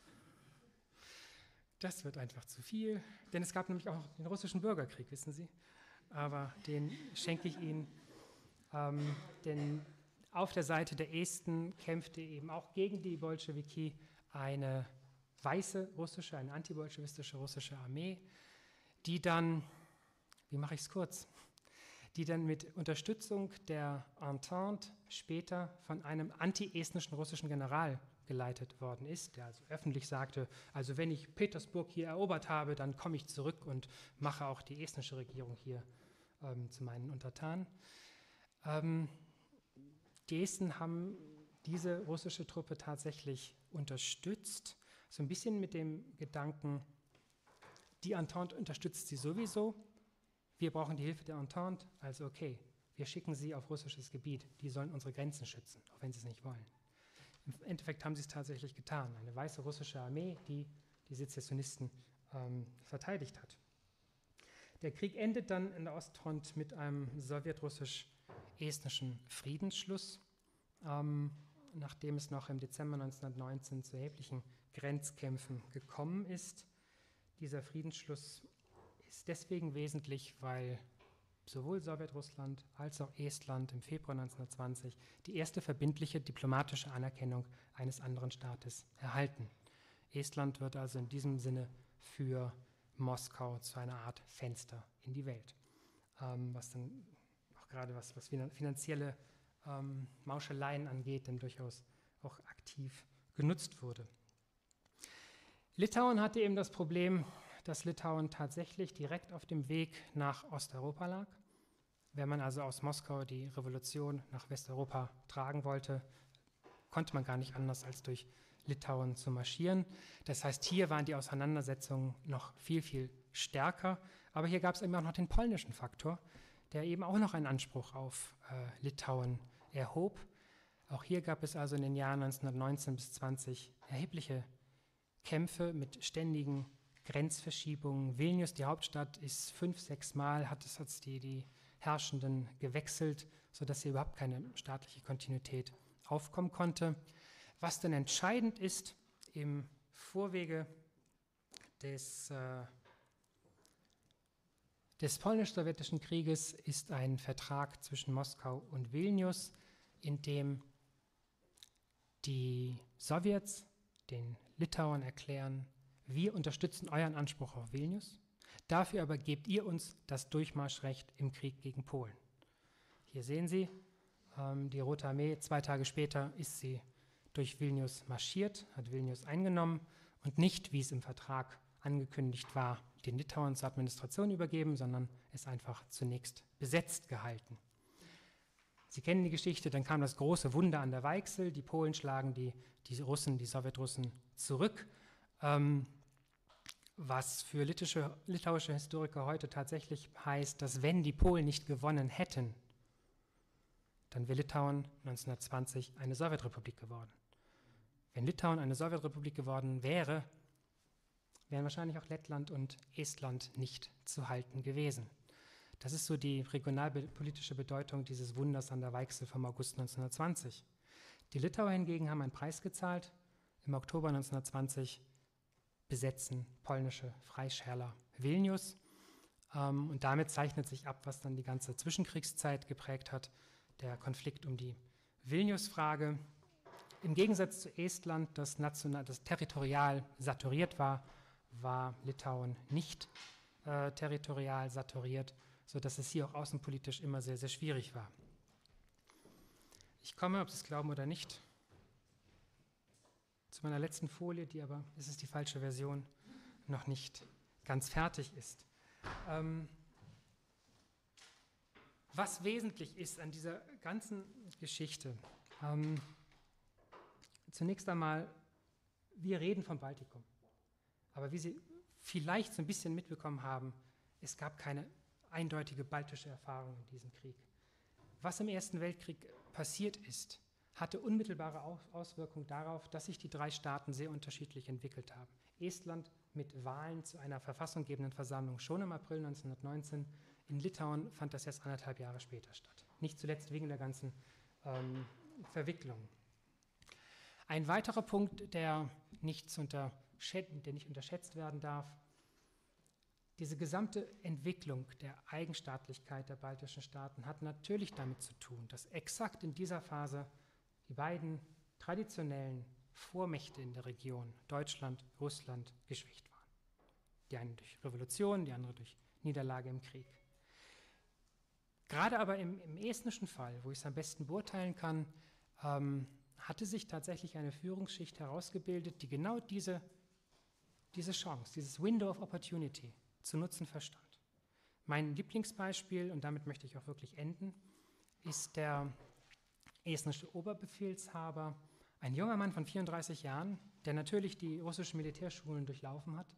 Das wird einfach zu viel, denn es gab nämlich auch den russischen Bürgerkrieg, wissen Sie. Aber den schenke ich Ihnen, ähm, denn auf der Seite der Esten kämpfte eben auch gegen die Bolschewiki eine weiße russische, eine antibolschewistische russische Armee, die dann, wie mache ich es kurz, die dann mit Unterstützung der Entente später von einem anti-estnischen russischen General geleitet worden ist, der also öffentlich sagte, also wenn ich Petersburg hier erobert habe, dann komme ich zurück und mache auch die estnische Regierung hier ähm, zu meinen Untertanen. Ähm, die Esten haben diese russische Truppe tatsächlich unterstützt, so ein bisschen mit dem Gedanken, die Entente unterstützt sie sowieso, wir brauchen die Hilfe der Entente, also okay, wir schicken sie auf russisches Gebiet, die sollen unsere Grenzen schützen, auch wenn sie es nicht wollen. Im Endeffekt haben sie es tatsächlich getan, eine weiße russische Armee, die die Sezessionisten ähm, verteidigt hat. Der Krieg endet dann in der Ostfront mit einem sowjetrussisch-estnischen Friedensschluss, ähm, nachdem es noch im Dezember neunzehnhundertneunzehn zu erheblichen Grenzkämpfen gekommen ist. Dieser Friedensschluss ist deswegen wesentlich, weil sowohl Sowjetrussland als auch Estland im Februar neunzehnhundertzwanzig die erste verbindliche diplomatische Anerkennung eines anderen Staates erhalten. Estland wird also in diesem Sinne für Moskau zu einer Art Fenster in die Welt, ähm, was dann auch gerade was, was finanzielle ähm, Mauscheleien angeht, dann durchaus auch aktiv genutzt wurde. Litauen hatte eben das Problem, dass Litauen tatsächlich direkt auf dem Weg nach Osteuropa lag. Wenn man also aus Moskau die Revolution nach Westeuropa tragen wollte, konnte man gar nicht anders als durch Litauen zu marschieren. Das heißt, hier waren die Auseinandersetzungen noch viel, viel stärker. Aber hier gab es eben auch noch den polnischen Faktor, der eben auch noch einen Anspruch auf äh, Litauen erhob. Auch hier gab es also in den Jahren neunzehnhundertneunzehn bis zwanzig erhebliche Kämpfe mit ständigen Grenzverschiebungen. Vilnius, die Hauptstadt, ist fünf, sechs Mal, hat es hat die, die Herrschenden gewechselt, sodass hier überhaupt keine staatliche Kontinuität aufkommen konnte. Was dann entscheidend ist, im Vorwege des, äh, des polnisch-sowjetischen Krieges ist ein Vertrag zwischen Moskau und Vilnius, in dem die Sowjets den Litauern erklären, wir unterstützen euren Anspruch auf Vilnius, dafür aber gebt ihr uns das Durchmarschrecht im Krieg gegen Polen. Hier sehen Sie, ähm, die Rote Armee, zwei Tage später ist sie durch Vilnius marschiert, hat Vilnius eingenommen und nicht, wie es im Vertrag angekündigt war, den Litauern zur Administration übergeben, sondern es einfach zunächst besetzt gehalten. Sie kennen die Geschichte, dann kam das große Wunder an der Weichsel, die Polen schlagen die, die Russen, die Sowjetrussen zurück, ähm, was für litauische, litauische Historiker heute tatsächlich heißt, dass wenn die Polen nicht gewonnen hätten, dann wäre Litauen neunzehnhundertzwanzig eine Sowjetrepublik geworden. Wenn Litauen eine Sowjetrepublik geworden wäre, wären wahrscheinlich auch Lettland und Estland nicht zu halten gewesen. Das ist so die regionalpolitische Bedeutung dieses Wunders an der Weichsel vom August neunzehnhundertzwanzig. Die Litauer hingegen haben einen Preis gezahlt. Im Oktober neunzehnhundertzwanzig besetzen polnische Freischärler Vilnius. Ähm, und damit zeichnet sich ab, was dann die ganze Zwischenkriegszeit geprägt hat, der Konflikt um die Vilnius-Frage. Im Gegensatz zu Estland, das, national, das territorial saturiert war, war Litauen nicht äh, territorial saturiert, sodass es hier auch außenpolitisch immer sehr, sehr schwierig war. Ich komme, ob Sie es glauben oder nicht, zu meiner letzten Folie, die aber, es ist die falsche Version, noch nicht ganz fertig ist. Ähm, Was wesentlich ist an dieser ganzen Geschichte, ähm, zunächst einmal, wir reden vom Baltikum, aber wie Sie vielleicht so ein bisschen mitbekommen haben, es gab keine eindeutige baltische Erfahrung in diesem Krieg. Was im Ersten Weltkrieg passiert ist, hatte unmittelbare Auswirkungen darauf, dass sich die drei Staaten sehr unterschiedlich entwickelt haben. Estland mit Wahlen zu einer verfassunggebenden Versammlung schon im April neunzehnhundertneunzehn, in Litauen fand das erst anderthalb Jahre später statt. Nicht zuletzt wegen der ganzen ähm, Verwicklungen. Ein weiterer Punkt, der nicht, der nicht unterschätzt werden darf: Diese gesamte Entwicklung der Eigenstaatlichkeit der baltischen Staaten hat natürlich damit zu tun, dass exakt in dieser Phase die beiden traditionellen Vormächte in der Region, Deutschland, Russland, geschwächt waren. Die eine durch Revolution, die andere durch Niederlage im Krieg. Gerade aber im, im estnischen Fall, wo ich es am besten beurteilen kann, ähm, hatte sich tatsächlich eine Führungsschicht herausgebildet, die genau diese, diese Chance, dieses Window of Opportunity zu nutzen verstand. Mein Lieblingsbeispiel, und damit möchte ich auch wirklich enden, ist der estnische Oberbefehlshaber, ein junger Mann von vierunddreißig Jahren, der natürlich die russischen Militärschulen durchlaufen hat,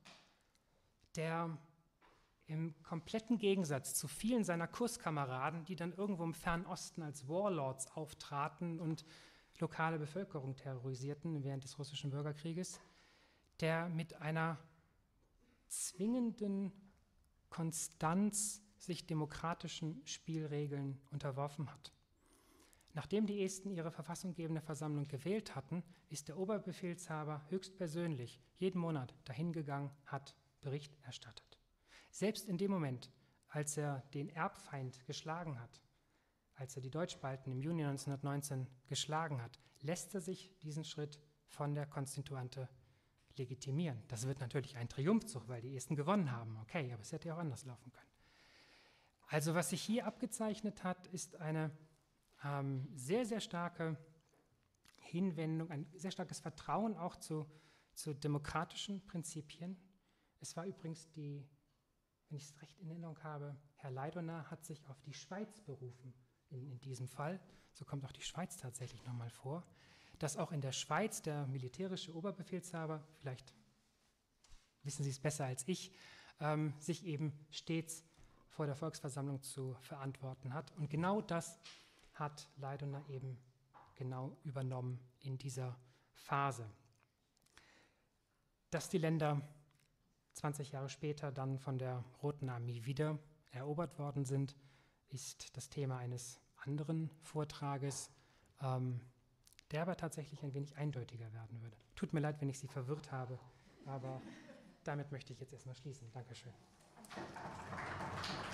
der im kompletten Gegensatz zu vielen seiner Kurskameraden, die dann irgendwo im Fernen Osten als Warlords auftraten und lokale Bevölkerung terrorisierten während des russischen Bürgerkrieges, der mit einer zwingenden Konstanz sich demokratischen Spielregeln unterworfen hat. Nachdem die Esten ihre verfassunggebende Versammlung gewählt hatten, ist der Oberbefehlshaber höchstpersönlich jeden Monat dahingegangen, hat Bericht erstattet. Selbst in dem Moment, als er den Erbfeind geschlagen hat, als er die Deutschbalten im Juni neunzehnhundertneunzehn geschlagen hat, lässt er sich diesen Schritt von der Konstituante legitimieren. Das wird natürlich ein Triumphzug, weil die Esten gewonnen haben. Okay, aber es hätte ja auch anders laufen können. Also was sich hier abgezeichnet hat, ist eine ähm, sehr, sehr starke Hinwendung, ein sehr starkes Vertrauen auch zu, zu demokratischen Prinzipien. Es war übrigens die, wenn ich es recht in Erinnerung habe, Herr Laidoner hat sich auf die Schweiz berufen in, in diesem Fall. So kommt auch die Schweiz tatsächlich nochmal vor. Dass auch in der Schweiz der militärische Oberbefehlshaber, vielleicht wissen Sie es besser als ich, ähm, sich eben stets vor der Volksversammlung zu verantworten hat. Und genau das hat Laidoner eben genau übernommen in dieser Phase. Dass die Länder zwanzig Jahre später dann von der Roten Armee wieder erobert worden sind, ist das Thema eines anderen Vortrages, ähm, der aber tatsächlich ein wenig eindeutiger werden würde. Tut mir leid, wenn ich Sie verwirrt habe, aber damit möchte ich jetzt erstmal schließen. Dankeschön.